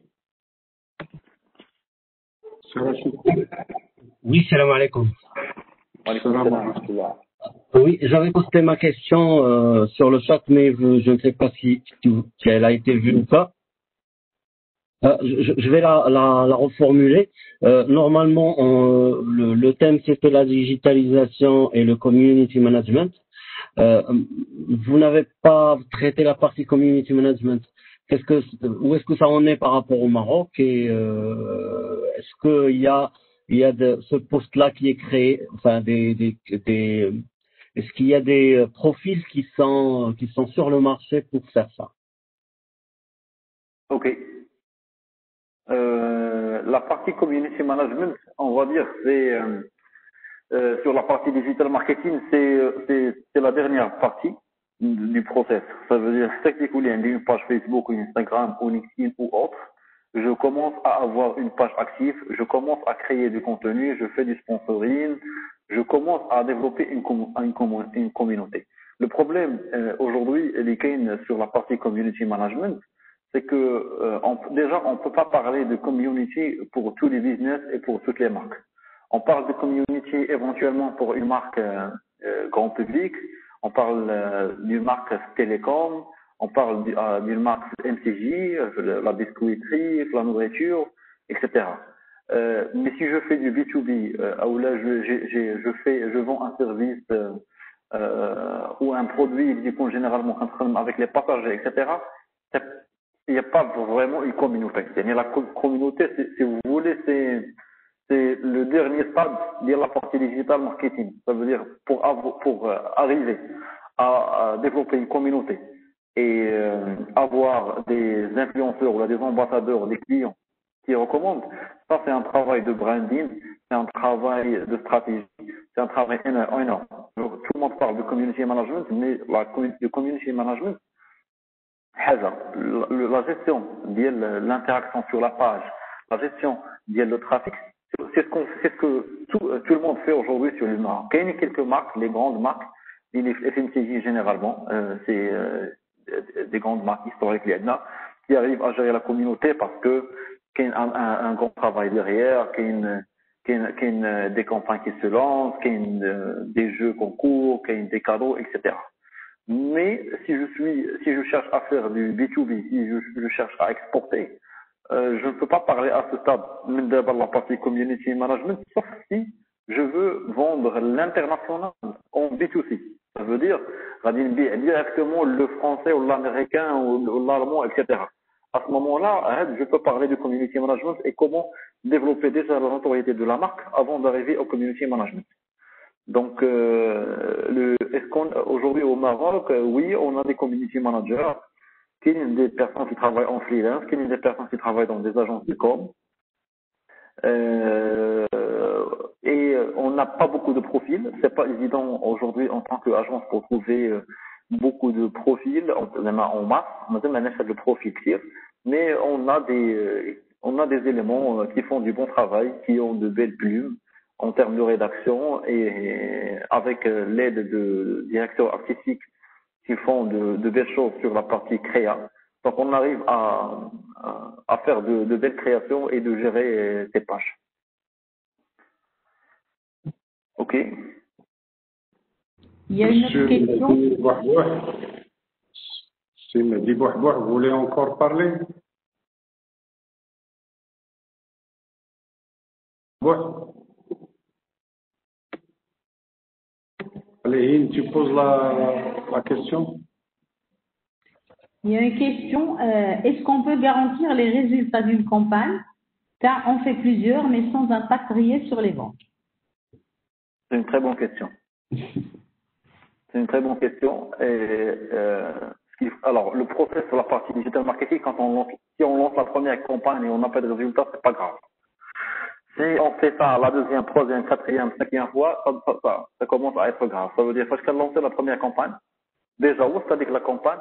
C'est Rachid. Oui, salam alaikum. Salam. Oui, j'avais posté ma question euh, sur le chat, mais je, je ne sais pas si, si, si elle a été vue ou pas. Euh, je, je vais la, la, la reformuler. Euh, normalement, on, le, le thème, c'était la digitalisation et le community management. Euh, vous n'avez pas traité la partie community management. Qu'est-ce que, où est-ce que ça en est par rapport au Maroc et euh, est-ce qu'il y a, il y a de, ce poste-là qui est créé, enfin des, des, des est-ce qu'il y a des profils qui sont qui sont sur le marché pour faire ça? Ok. Euh, la partie community management, on va dire, c'est euh, euh, sur la partie digital marketing, c'est c'est c'est la dernière partie du process. Ça veut dire, techniquement, il y a une page Facebook, ou Instagram, ou LinkedIn ou autre. Je commence à avoir une page active, je commence à créer du contenu, je fais du sponsoring, je commence à développer une, une, une communauté. Le problème euh, aujourd'hui, il est sur la partie community management, c'est que euh, on, déjà on peut pas parler de community pour tous les business et pour toutes les marques. On parle de community éventuellement pour une marque euh, euh, grand public, on parle euh, d'une marque télécom, on parle d'une euh, marque M C J, euh, la biscuiterie, la nourriture, et cetera. Euh, mais si je fais du B deux B, euh, où là je, je, je, je fais, je vends un service euh, euh, ou un produit qui compte généralement avec les passagers, et cetera. Il n'y a pas vraiment une communauté. La communauté, si vous voulez, c'est c'est le dernier stade de la partie digital marketing. Ça veut dire pour, avoir, pour euh, arriver à, à développer une communauté et euh, avoir des influenceurs ou des ambassadeurs, des clients qui recommandent, ça c'est un travail de branding, c'est un travail de stratégie, c'est un travail énorme. Tout le monde parle de community management, mais la, le community management, la gestion de l'interaction sur la page, la gestion de le trafic, c'est ce, c'est ce que tout, tout le monde fait aujourd'hui sur le Maroc. Il y a quelques marques, les grandes marques, les F M C J généralement, euh, c'est euh, des grandes marques historiques qui arrivent à gérer la communauté parce que qu'il y a un, un, un grand travail derrière, qu'il y a, une, qu'il y a, une, qu'il y a une, des campagnes qui se lancent, qu'il y a une, des jeux concours, qu'il y a des cadeaux, et cetera. Mais si je suis, si je cherche à faire du B deux B, si je, je cherche à exporter, euh, je ne peux pas parler à ce stade de la partie community management, sauf si je veux vendre l'international en B deux C. Ça veut dire, directement le français ou l'américain ou l'allemand, et cetera. À ce moment-là, je peux parler du community management et comment développer déjà la notoriété de la marque avant d'arriver au community management. Donc, euh, le, est-ce qu'on, aujourd'hui au Maroc, euh, oui, on a des community managers, qui sont des personnes qui travaillent en freelance, qui sont des personnes qui travaillent dans des agences de com. Euh, et on n'a pas beaucoup de profils. C'est pas évident aujourd'hui en tant qu'agence pour trouver beaucoup de profils. On a en masse, on a même un effet de profil clear. Mais on a des, on a des éléments euh, qui font du bon travail, qui ont de belles plumes en termes de rédaction et, et avec euh, l'aide de directeurs artistiques qui font de, de belles choses sur la partie créa. Donc on arrive à, à, à faire de, de belles créations et de gérer euh, ces pages. Ok. Il y a une autre question. Monsieur Bouahbouah, si Mehdi Bouahbouah voulait encore parler. Bouah. Allez, tu poses la, la question. Il y a une question. Euh, est-ce qu'on peut garantir les résultats d'une campagne, car on fait plusieurs, mais sans impact réel sur les ventes? C'est une très bonne question. C'est une très bonne question. Et, euh, alors, le process sur la partie digital marketing, quand on lance, si on lance la première campagne et on n'a pas de résultats, c'est pas grave. Si on fait ça la deuxième, troisième, quatrième, cinquième fois, ça, ça, ça, ça commence à être grave. Ça veut dire, parce qu'elle lance la première campagne, déjà, où c'est-à-dire que la campagne,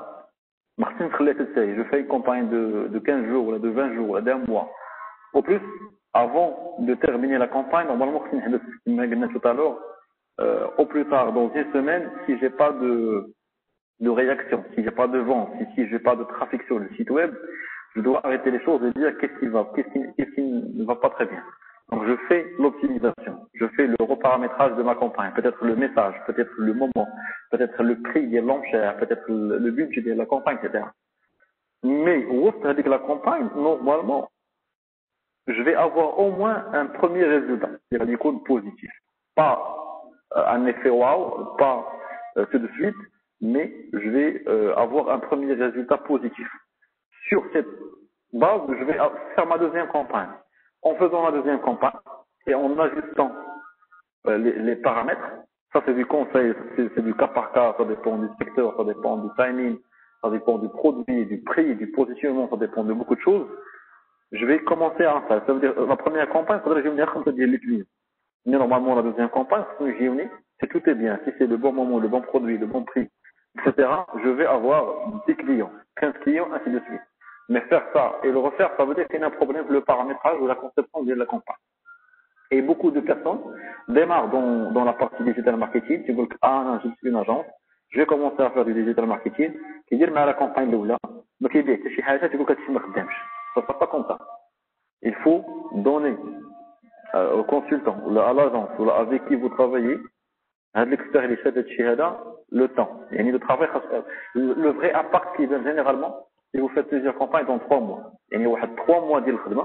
je fais une campagne de, de quinze jours, de vingt jours, d'un mois. Au plus, avant de terminer la campagne, normalement, comme je l'ai dit tout à l'heure, euh, au plus tard, dans une semaine, si j'ai pas de, de réaction, si j'ai pas de vente, si, si j'ai pas de trafic sur le site web, je dois arrêter les choses et dire qu'est-ce qui va, qu'est-ce qui, qu'est-ce qui ne va pas très bien. Donc, je fais l'optimisation, je fais le reparamétrage de ma campagne, peut-être le message, peut-être le moment, peut-être le prix de l'enchère, peut-être le, le budget de la campagne, et cetera. Mais, avec la campagne, normalement, je vais avoir au moins un premier résultat, c'est-à-dire du code positif. Pas euh, un effet wow, pas euh, tout de suite, mais je vais euh, avoir un premier résultat positif. Sur cette base, je vais faire ma deuxième campagne. En faisant la deuxième campagne et en ajustant euh, les, les paramètres, ça c'est du conseil, c'est, c'est du cas par cas, ça dépend du secteur, ça dépend du timing, ça dépend du produit, du prix, du positionnement, ça dépend de beaucoup de choses. Je vais commencer à faire. Ça veut dire, la première campagne, il faudrait que je vienne comme ça dire les clients. Mais normalement, la deuxième campagne, si tout est bien, si c'est le bon moment, le bon produit, le bon prix, et cetera, je vais avoir dix clients, quinze clients, ainsi de suite. Mais faire ça et le refaire, ça veut dire qu'il y a un problème avec le paramétrage ou la conception de la campagne. Et beaucoup de personnes démarrent dans, dans la partie digital marketing, tu veux que, ah, non, je suis une agence, je vais commencer à faire du digital marketing, qui dit, mais la campagne de là, mais qui dit, tu veux que tu me redemches. Ça ne passe pas comme ça. Il faut donner euh, au consultant, ou à l'agence, ou avec qui vous travaillez, à l'expérience le temps. Et le travail, le vrai impact qui vient généralement, si vous faites plusieurs campagnes dans trois mois. Il y a trois mois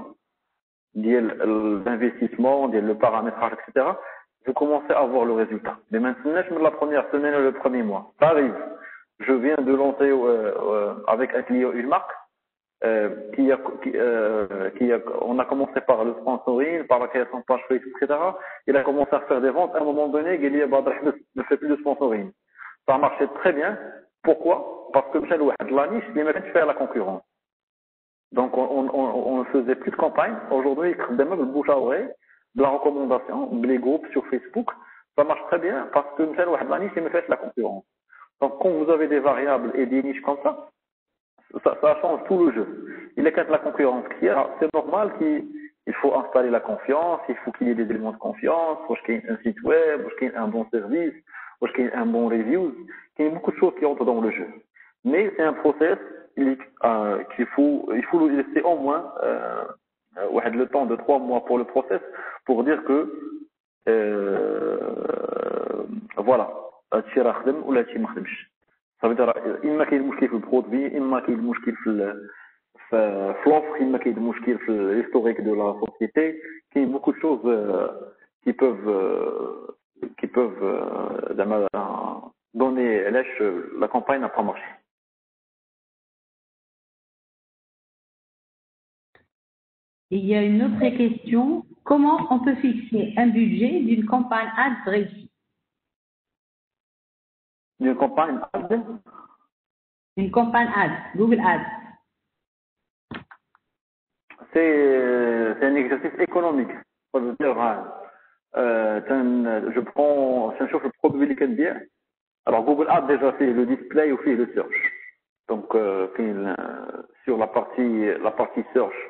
d'investissement, le paramétrage, et cetera. Vous commencez à voir le résultat. Mais maintenant, je mets la première semaine et le premier mois. Ça arrive. Je viens de lancer euh, euh, avec un client une marque. Euh, qui a, qui, euh, qui a, on a commencé par le sponsoring, par la création de page Facebook, et cetera. Il a commencé à faire des ventes. À un moment donné, il a dit, ne fait plus de sponsoring. Ça a marché très bien. Pourquoi? Parce que la niche, il m'a fait faire la concurrence. Donc, on, on, on, on faisait plus de campagne. Aujourd'hui, il y a le bouche à oreille, de la recommandation, les groupes sur Facebook. Ça marche très bien parce que la niche, il me fait la concurrence. Donc, quand vous avez des variables et des niches comme ça, Ça, ça change tout le jeu. Il est quand la concurrence qui est, c'est normal qu'il faut installer la confiance, il faut qu'il y ait des éléments de confiance, il faut qu'il y ait un site web, il faut qu'il y ait un bon service, il faut qu'il y ait un bon review, il y a beaucoup de choses qui entrent dans le jeu. Mais c'est un process euh, qu'il faut, il faut lui laisser au moins euh, le temps de trois mois pour le process, pour dire que euh, voilà, هادشي راه خدم ولا هادشي ما خدمش. Ça veut dire, إما كاين مشكل في البرودوي، إما كاين مشكل في ال في في l'offre, إما كاين مشكل في l'historique de la société. كاين beaucoup de choses euh, qui peuvent euh, qui peuvent euh, donner l'âge, la campagne n'a pas marché. Il y a une autre question. Comment on peut fixer un budget d'une campagne ads réussie? Une campagne ads? Une campagne ads, Google Ads. C'est, c'est un exercice économique. Ça veut dire, euh, je prends, je cherche le produit qui est bien. Alors Google Ads déjà fait le display ou fait le search. Donc euh, sur la partie la partie search,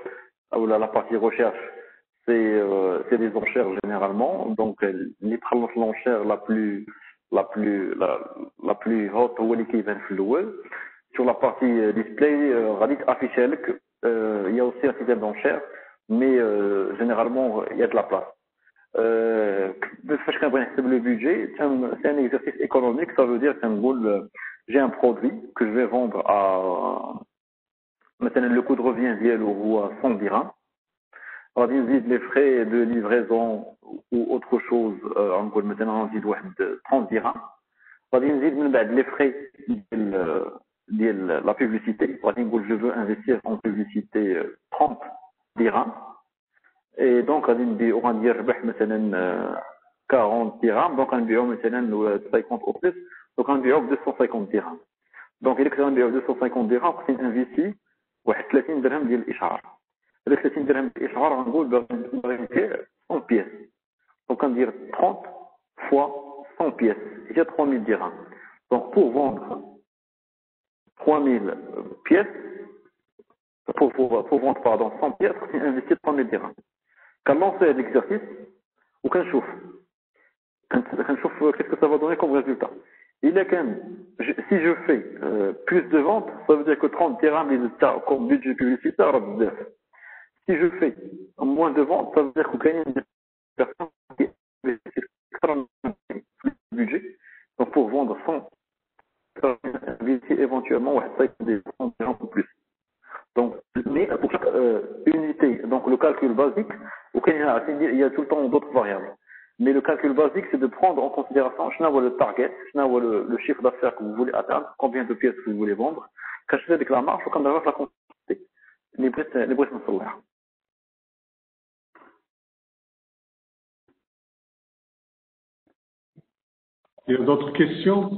ou la, la partie recherche, c'est euh, c'est des enchères généralement. Donc les l'enchère la plus la plus la, la plus haute ou qui vient le web. Sur la partie euh, display, euh, radix affiché que euh, il y a aussi un système d'enchères, mais euh, généralement il y a de la place. Euh, le budget, c'est un, c'est un exercice économique, ça veut dire que j'ai un produit que je vais vendre à maintenant le coût de revient ou à cent dirhams. On va dire les frais de livraison ou autre chose, euh, on peut maintenant on dit trente dirhams. On va dire les frais de, de la publicité. On va dire que je veux investir en publicité trente dirhams. Et donc, on va dire quarante dirhams, donc on va dire cinquante au plus, donc on va dire deux cent cinquante dirhams. Donc, il y a deux cent cinquante dirhams, c'est investi, ثلاثين dirhams ديال الإشعار. Le ثلاثين dirhams ديال الإشعار, on va cent pièces. Donc, on va dire trente fois cent pièces, il y a trois mille dirhams. Donc, pour vendre trois mille pièces, pour, pour, pour vendre, pardon, cent pièces, c'est investi trois mille dirhams. Quand on fait l'exercice, ou qu'on chauffe, quand on chauffe, qu'est-ce que ça va donner comme résultat? Il est quand même, je, si je fais euh, plus de ventes, ça veut dire que trente dirhams est comme budget publicitaire. Si je fais moins de ventes, ça veut dire que gagne des personnes qui investissent plus de budget. Donc pour vendre cent, éventuellement, ouais, ça des cent dirhams ou plus. Donc, mais pour chaque euh, unité, donc le calcul basique, il y a tout le temps d'autres variables. Mais le calcul basique, c'est de prendre en considération le target, le, le chiffre d'affaires que vous voulez atteindre, combien de pièces que vous voulez vendre, cacher avec la marge, quand avoir la quantité. Les brits, les brits sont solaires. Il y a d'autres questions?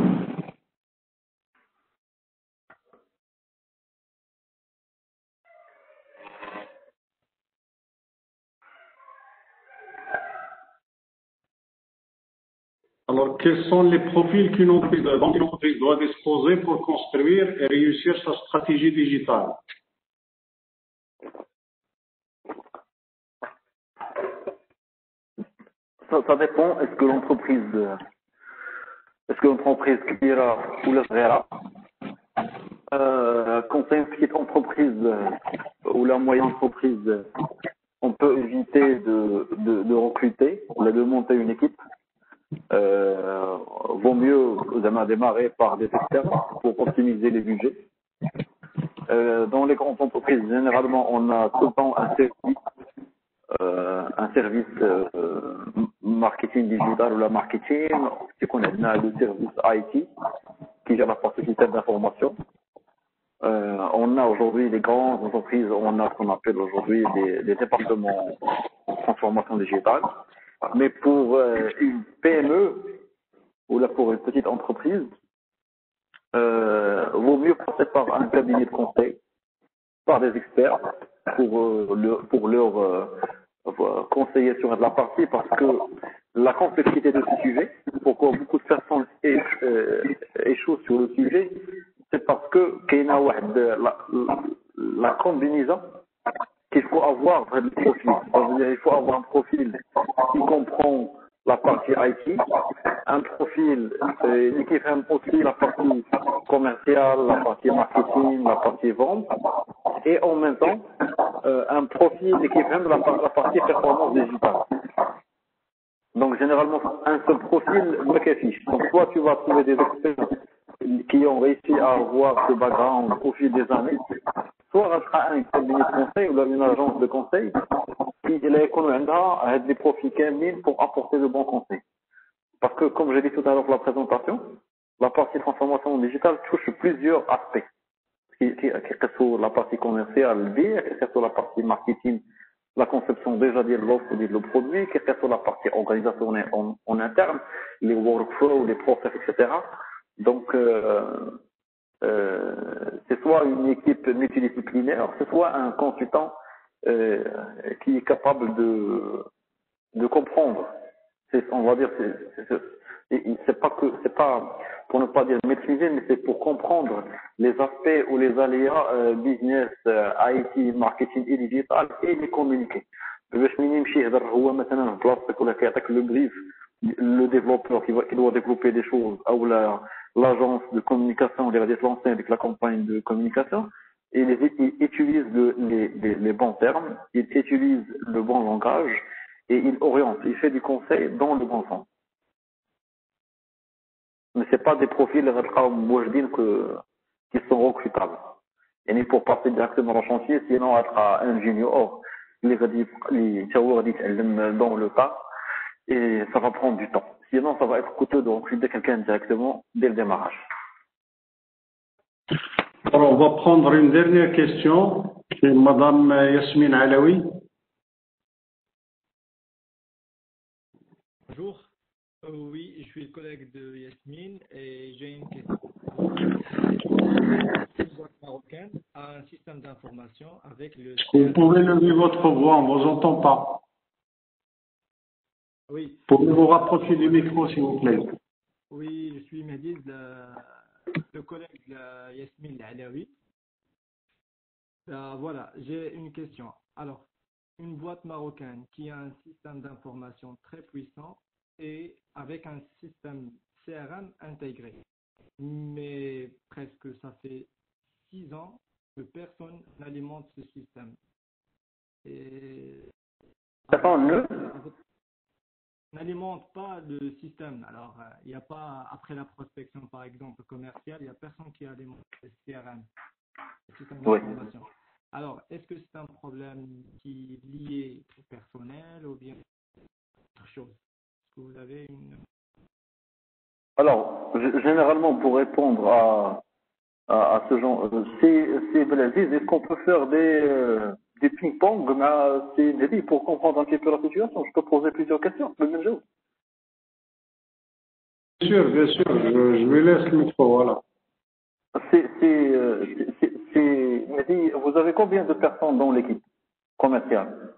Alors, quels sont les profils qu'une entreprise, dont une entreprise doit disposer pour construire et réussir sa stratégie digitale? Ça, ça dépend. Est-ce que l'entreprise, est-ce que l'entreprise kbira ou la sghira, euh, quand c'est une petite entreprise ou la moyenne entreprise, on peut éviter de, de, de recruter ou de monter une équipe. Euh, vaut mieux démarrer par des externes pour optimiser les budgets. Euh, dans les grandes entreprises, généralement, on a tout le temps un service, euh, un service euh, marketing digital ou la marketing, c'est qu'on a le service I T qui gère la partie système d'information. Euh, on a aujourd'hui les grandes entreprises, on a ce qu'on appelle aujourd'hui des, des départements de transformation digitale. Mais pour euh, une P M E ou là pour une petite entreprise, euh, vaut mieux passer par un cabinet de conseil, par des experts pour euh, le, pour leur euh, conseiller sur la partie, parce que la complexité de ce sujet, pourquoi beaucoup de personnes échouent, euh, échouent sur le sujet, c'est parce que qu'il y a la, la combinaison qu'il faut avoir le profil. Ça veut dire il faut avoir un profil qui comprend la partie I T, un profil euh, qui fait aussi la partie commerciale, la partie marketing, la partie vente, et en même temps euh, un profil qui fait la, la partie performance digitale. Donc généralement un seul profil me affiche. Donc soit tu vas trouver des experts qui ont réussi à avoir ce background au fil des années, soit ça sera un cabinet de conseil ou une agence de conseil qui a des profils camins pour apporter de bons conseils. Parce que, comme j'ai dit tout à l'heure pour la présentation, la partie transformation digitale touche plusieurs aspects. Qui, qui, que ce soit la partie commerciale, que ce soit la partie marketing, la conception déjà de l'offre ou du produit, que ce soit la partie organisation en, en interne, les workflows, les process, et cetera. Donc, euh, euh, c'est soit une équipe multidisciplinaire, c'est soit un consultant euh, qui est capable de, de comprendre. C'est, on va dire, c'est, c'est, c'est pas que, c'est pas pour ne pas dire maîtriser, mais c'est pour comprendre les aspects ou les aléas euh, business, euh, I T, marketing et digital et les communiquer. باش مين يمشي يهضر هو مثلا في بلاصتك ولا كيعطيك لو بريف le développeur qui, va, qui doit développer des choses ou la, l'agence de communication qui va se lancer avec la campagne de communication, et les, il utilise le, les, les, les bons termes, il utilise le bon langage et il oriente, il fait du conseil dans le bon sens. Mais c'est pas des profils que, qui sont recrutables. Et pour passer directement au chantier, sinon être un junior, les dans le tas, et ça va prendre du temps. Sinon, ça va être coûteux de recruter quelqu'un directement dès le démarrage. Alors, on va prendre une dernière question. C'est Madame Yasmine Alaoui. Bonjour. Euh, oui, je suis le collègue de Yasmine et j'ai une question. Une boîte marocaine a un système d'information avec le... Vous pouvez lever votre voix, on ne vous entend pas. Oui. Pouvez-vous rapprocher du micro, s'il vous plaît? Oui, je suis Mehdi, le, le collègue de Yasmine Alaoui. Euh, voilà, j'ai une question. Alors, une boîte marocaine qui a un système d'information très puissant et avec un système C R M intégré. Mais presque ça fait six ans que personne n'alimente ce système. Et Attends, le n'alimente pas le système. Alors, il euh, n'y a pas, après la prospection par exemple commerciale, il n'y a personne qui alimente le C R M, le système d'information. Oui. Alors, est-ce que c'est un problème qui est lié au personnel ou bien autre chose? Est-ce que vous avez une... Alors, généralement, pour répondre à, à, à ce genre, c'est, c'est Blaziz, est-ce qu'on peut faire des, euh, des ping-pong c'est des pour comprendre un petit peu la situation? Je peux poser plusieurs questions, le même jour. Bien sûr, bien sûr, je, je lui laisse le micro, voilà. C'est, c'est, c'est, c'est, c'est, Mehdi, vous avez combien de personnes dans l'équipe commerciale?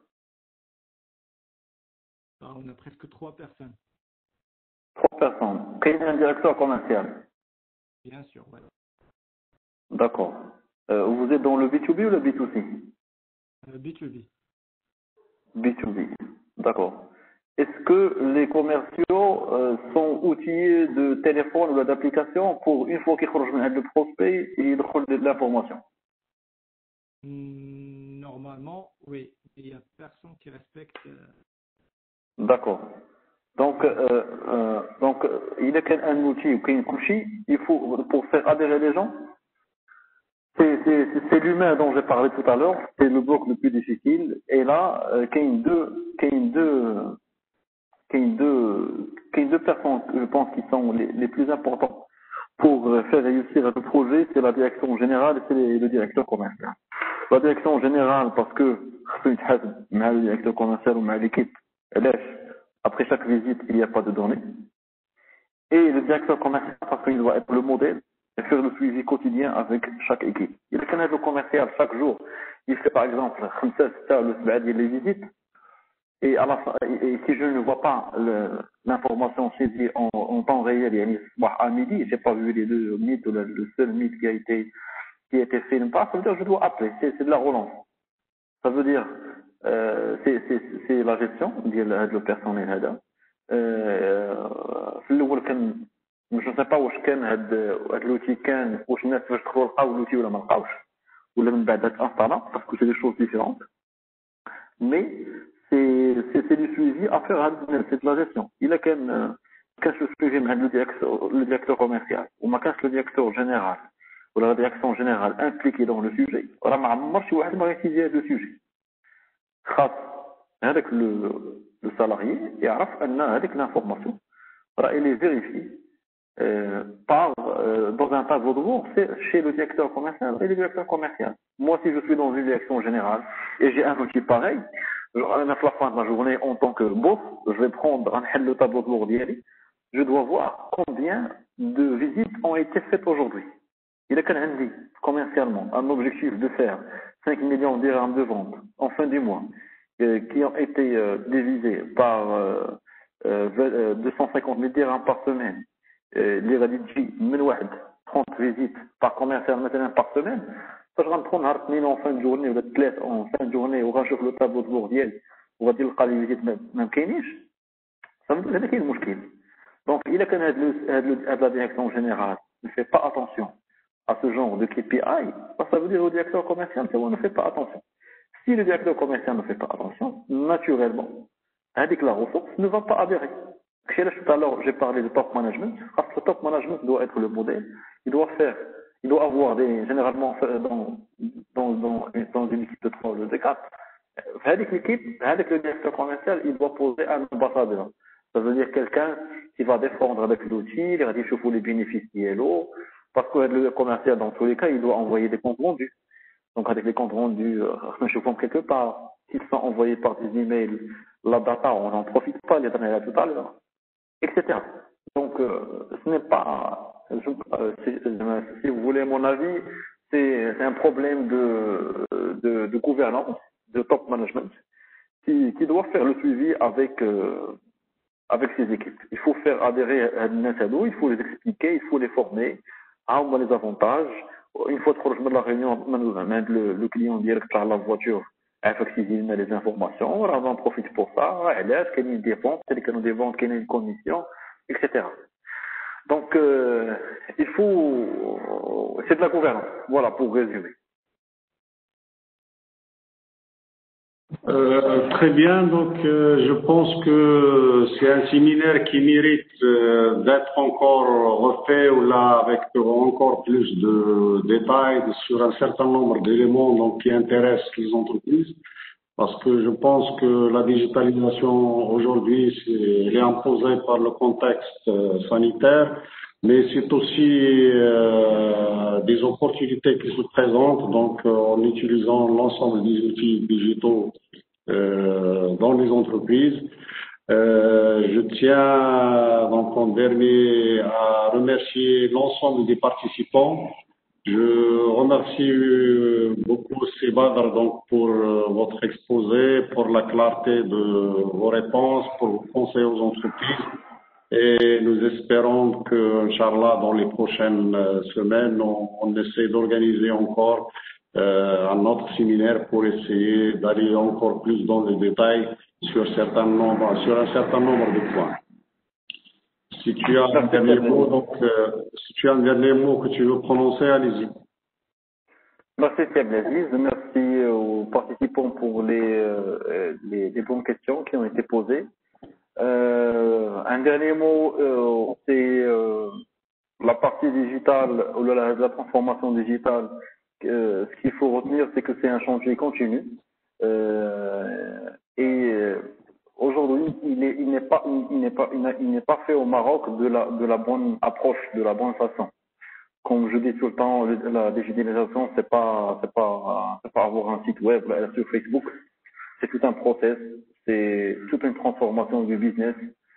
Ah, on a presque trois personnes. Trois personnes. Quel est un directeur commercial? Bien sûr, oui. D'accord. Euh, vous êtes dans le B deux B ou le B deux C? euh, B deux B. B deux B. D'accord. Est-ce que les commerciaux euh, sont outillés de téléphone ou d'application pour une fois qu'ils sortent le prospect et ils reçoivent de l'information? Normalement, oui. Il n'y a personne qui respecte. Euh... D'accord. Donc, euh, euh, donc, il y a un outil ou une couchie, il faut pour faire adhérer les gens. C'est, c'est, c'est l'humain dont j'ai parlé tout à l'heure. C'est le bloc le plus difficile. Et là, euh, qu'il y a deux, qu'il y a deux, qu'il y a deux, qu'il y a deux personnes, je pense, qui sont les, les plus importants pour faire réussir le projet, c'est la direction générale et c'est le directeur commercial. La direction générale, parce que le directeur commercial ou l'équipe, après chaque visite, il n'y a pas de données. Et le directeur commercial, parce qu'il doit être le modèle et faire le suivi quotidien avec chaque équipe. Il est le commercial chaque jour. Il fait par exemple les visites. Et, à la fin, et si je ne vois pas le, l'information saisie en, en temps réel, à midi, j'ai pas vu les deux mythes, le, le seul mythe qui a été, qui a été fait, ça veut dire que je dois appeler, c'est, c'est de la relance. Ça veut dire, euh, c'est, c'est, c'est la gestion, le personnel. في الاول كان مش نسيبا واش كان هاد هاد لوتي كان واش الناس باش تدخلوا لقاو لوتي ولا ما لقاوش ولا من بعد انستالا باسكو سي دي شوز ديفيرونت مي سي سي سي دي سويفي افير هاد سي لا جيستيون الا كان كانش لو سويفي مع لو ديريكتور لو ديريكتور كوميرسيال وما كانش لو ديريكتور جينيرال ولا لا ديريكسيون جينيرال امبليكي دون لو سوجي راه ما عمر شي واحد ما غيتيدي هاد لو سوجي خاص هذاك لو le salarié يعرف أن هذيك l'information elle est vérifiée euh, par euh, dans un tableau de bord c'est chez le directeur commercial et le directeur commercial. Moi si je suis dans une direction générale et j'ai un outil pareil, à la fin de la journée en tant que boss, je vais prendre le tableau de bord d'hier, je dois voir combien de visites ont été faites aujourd'hui. Il est qu'un dit commercialement un objectif de faire cinq millions de dirhams de vente en fin du mois qui ont été euh, divisés par euh, euh, deux cent cinquante mille dirhams par semaine اللي غادي تجي من واحد trente فيزيت باغ كوميرسيال مثلا باغ سيمين، فاش غندخل نهار اثنين اون فان جورني ولا ثلاث اون فان جورني وغنشوف لو طابلو دو بور ديالي وغادي نلقى لي فيزيت ما كاينينش، فهمت؟ هذا كاين المشكل. دونك الا كان هاد هاد هاد لا ديريكسيون جينيرال ne fait pas attention à ce genre de K P I, ça veut dire que le directeur commercial ne fait pas attention. Si le directeur commercial ne fait pas attention, naturellement, avec la ressource ne va pas adhérer. Tout à l'heure, j'ai parlé de top management. Le top management doit être le modèle. Il doit faire, il doit avoir des, généralement, dans, dans, dans, dans une équipe de trois ou de quatre, avec l'équipe, avec le directeur commercial, il doit poser un ambassadeur. Ça veut dire quelqu'un qui va défendre avec l'outil, il va dire les bénéfices qui est l'eau, parce que le commercial, dans tous les cas, il doit envoyer des comptes rendus. Donc, avec les comptes rendus, euh, je pense quelque part, s'ils sont envoyés par des emails, la data, on n'en profite pas, les données là tout à l'heure, et cetera. Donc, euh, ce n'est pas, je, euh, si, euh, si vous voulez mon avis, c'est un problème de, de, de gouvernance, de top management, qui, qui doit faire le suivi avec, euh, avec ses équipes. Il faut faire adhérer à l'Internet, il faut les expliquer, il faut les former, à les avantages. Une fois que je me la réunion, le, le client direct par la voiture, il a les informations, on en profite pour ça, il y a une dépense, il y a des ventes, il y a une commission, et cetera. Donc, euh, il faut, c'est de la gouvernance. Voilà, pour résumer. Euh, très bien, donc euh, je pense que c'est un séminaire qui mérite euh, d'être encore refait ou là avec encore plus de détails sur un certain nombre d'éléments donc qui intéressent les entreprises, parce que je pense que la digitalisation aujourd'hui c'est, elle est imposée par le contexte euh, sanitaire, mais c'est aussi euh, des opportunités qui se présentent donc euh, en utilisant l'ensemble des outils digitaux euh, dans les entreprises. Euh, je tiens donc en dernier à remercier l'ensemble des participants. Je remercie beaucoup Sebadr donc pour euh, votre exposé, pour la clarté de vos réponses, pour vos conseils aux entreprises. Et nous espérons que, Inch'Allah, dans les prochaines semaines, on, on essaie d'organiser encore euh, un autre séminaire pour essayer d'aller encore plus dans les détails sur, certain nombre, sur un certain nombre de points. Si tu as un dernier mot, donc, euh, si tu as un dernier mot que tu veux prononcer, allez-y. Merci Abdelaziz, merci aux participants pour les, euh, les, les bonnes questions qui ont été posées. Euh, un dernier mot, euh, c'est euh, la partie digitale ou la, la transformation digitale. Euh, ce qu'il faut retenir, c'est que c'est un chantier continu. Euh, et euh, aujourd'hui, il n'est il n'est pas, il n'est pas, il n'est pas fait au Maroc de la, de la bonne approche, de la bonne façon. Comme je dis tout le temps, la digitalisation, c'est pas, c'est pas, c'est pas avoir un site web là, sur Facebook. C'est tout un process, c'est toute une transformation du business,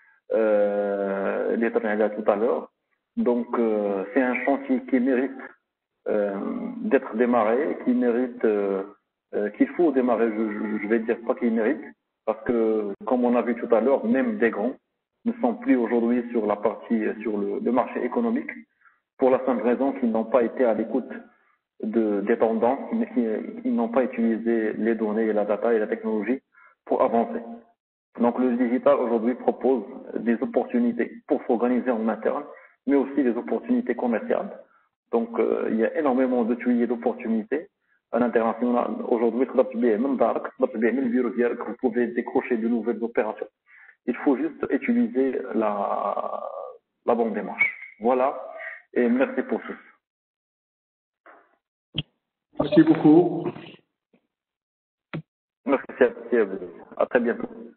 euh, l'État là tout à l'heure. Donc, euh, c'est un chantier qui mérite euh, d'être démarré, qui mérite, euh, euh, qu'il faut démarrer, je, je vais dire pas qu'il mérite, parce que, comme on a vu tout à l'heure, même des grands ne sont plus aujourd'hui sur la partie, sur le, le marché économique, pour la simple raison qu'ils n'ont pas été à l'écoute de, des tendances, mais qu'ils n'ont pas utilisé les données et la data et la technologie pour avancer. Donc le digital aujourd'hui propose des opportunités pour s'organiser en interne, mais aussi des opportunités commerciales. Donc euh, il y a énormément de tuyaux d'opportunités à l'international. Aujourd'hui, vous pouvez décrocher de nouvelles opérations. Il faut juste utiliser la, la bonne démarche. Voilà, et merci pour tous. Merci beaucoup. Merci, à très bientôt.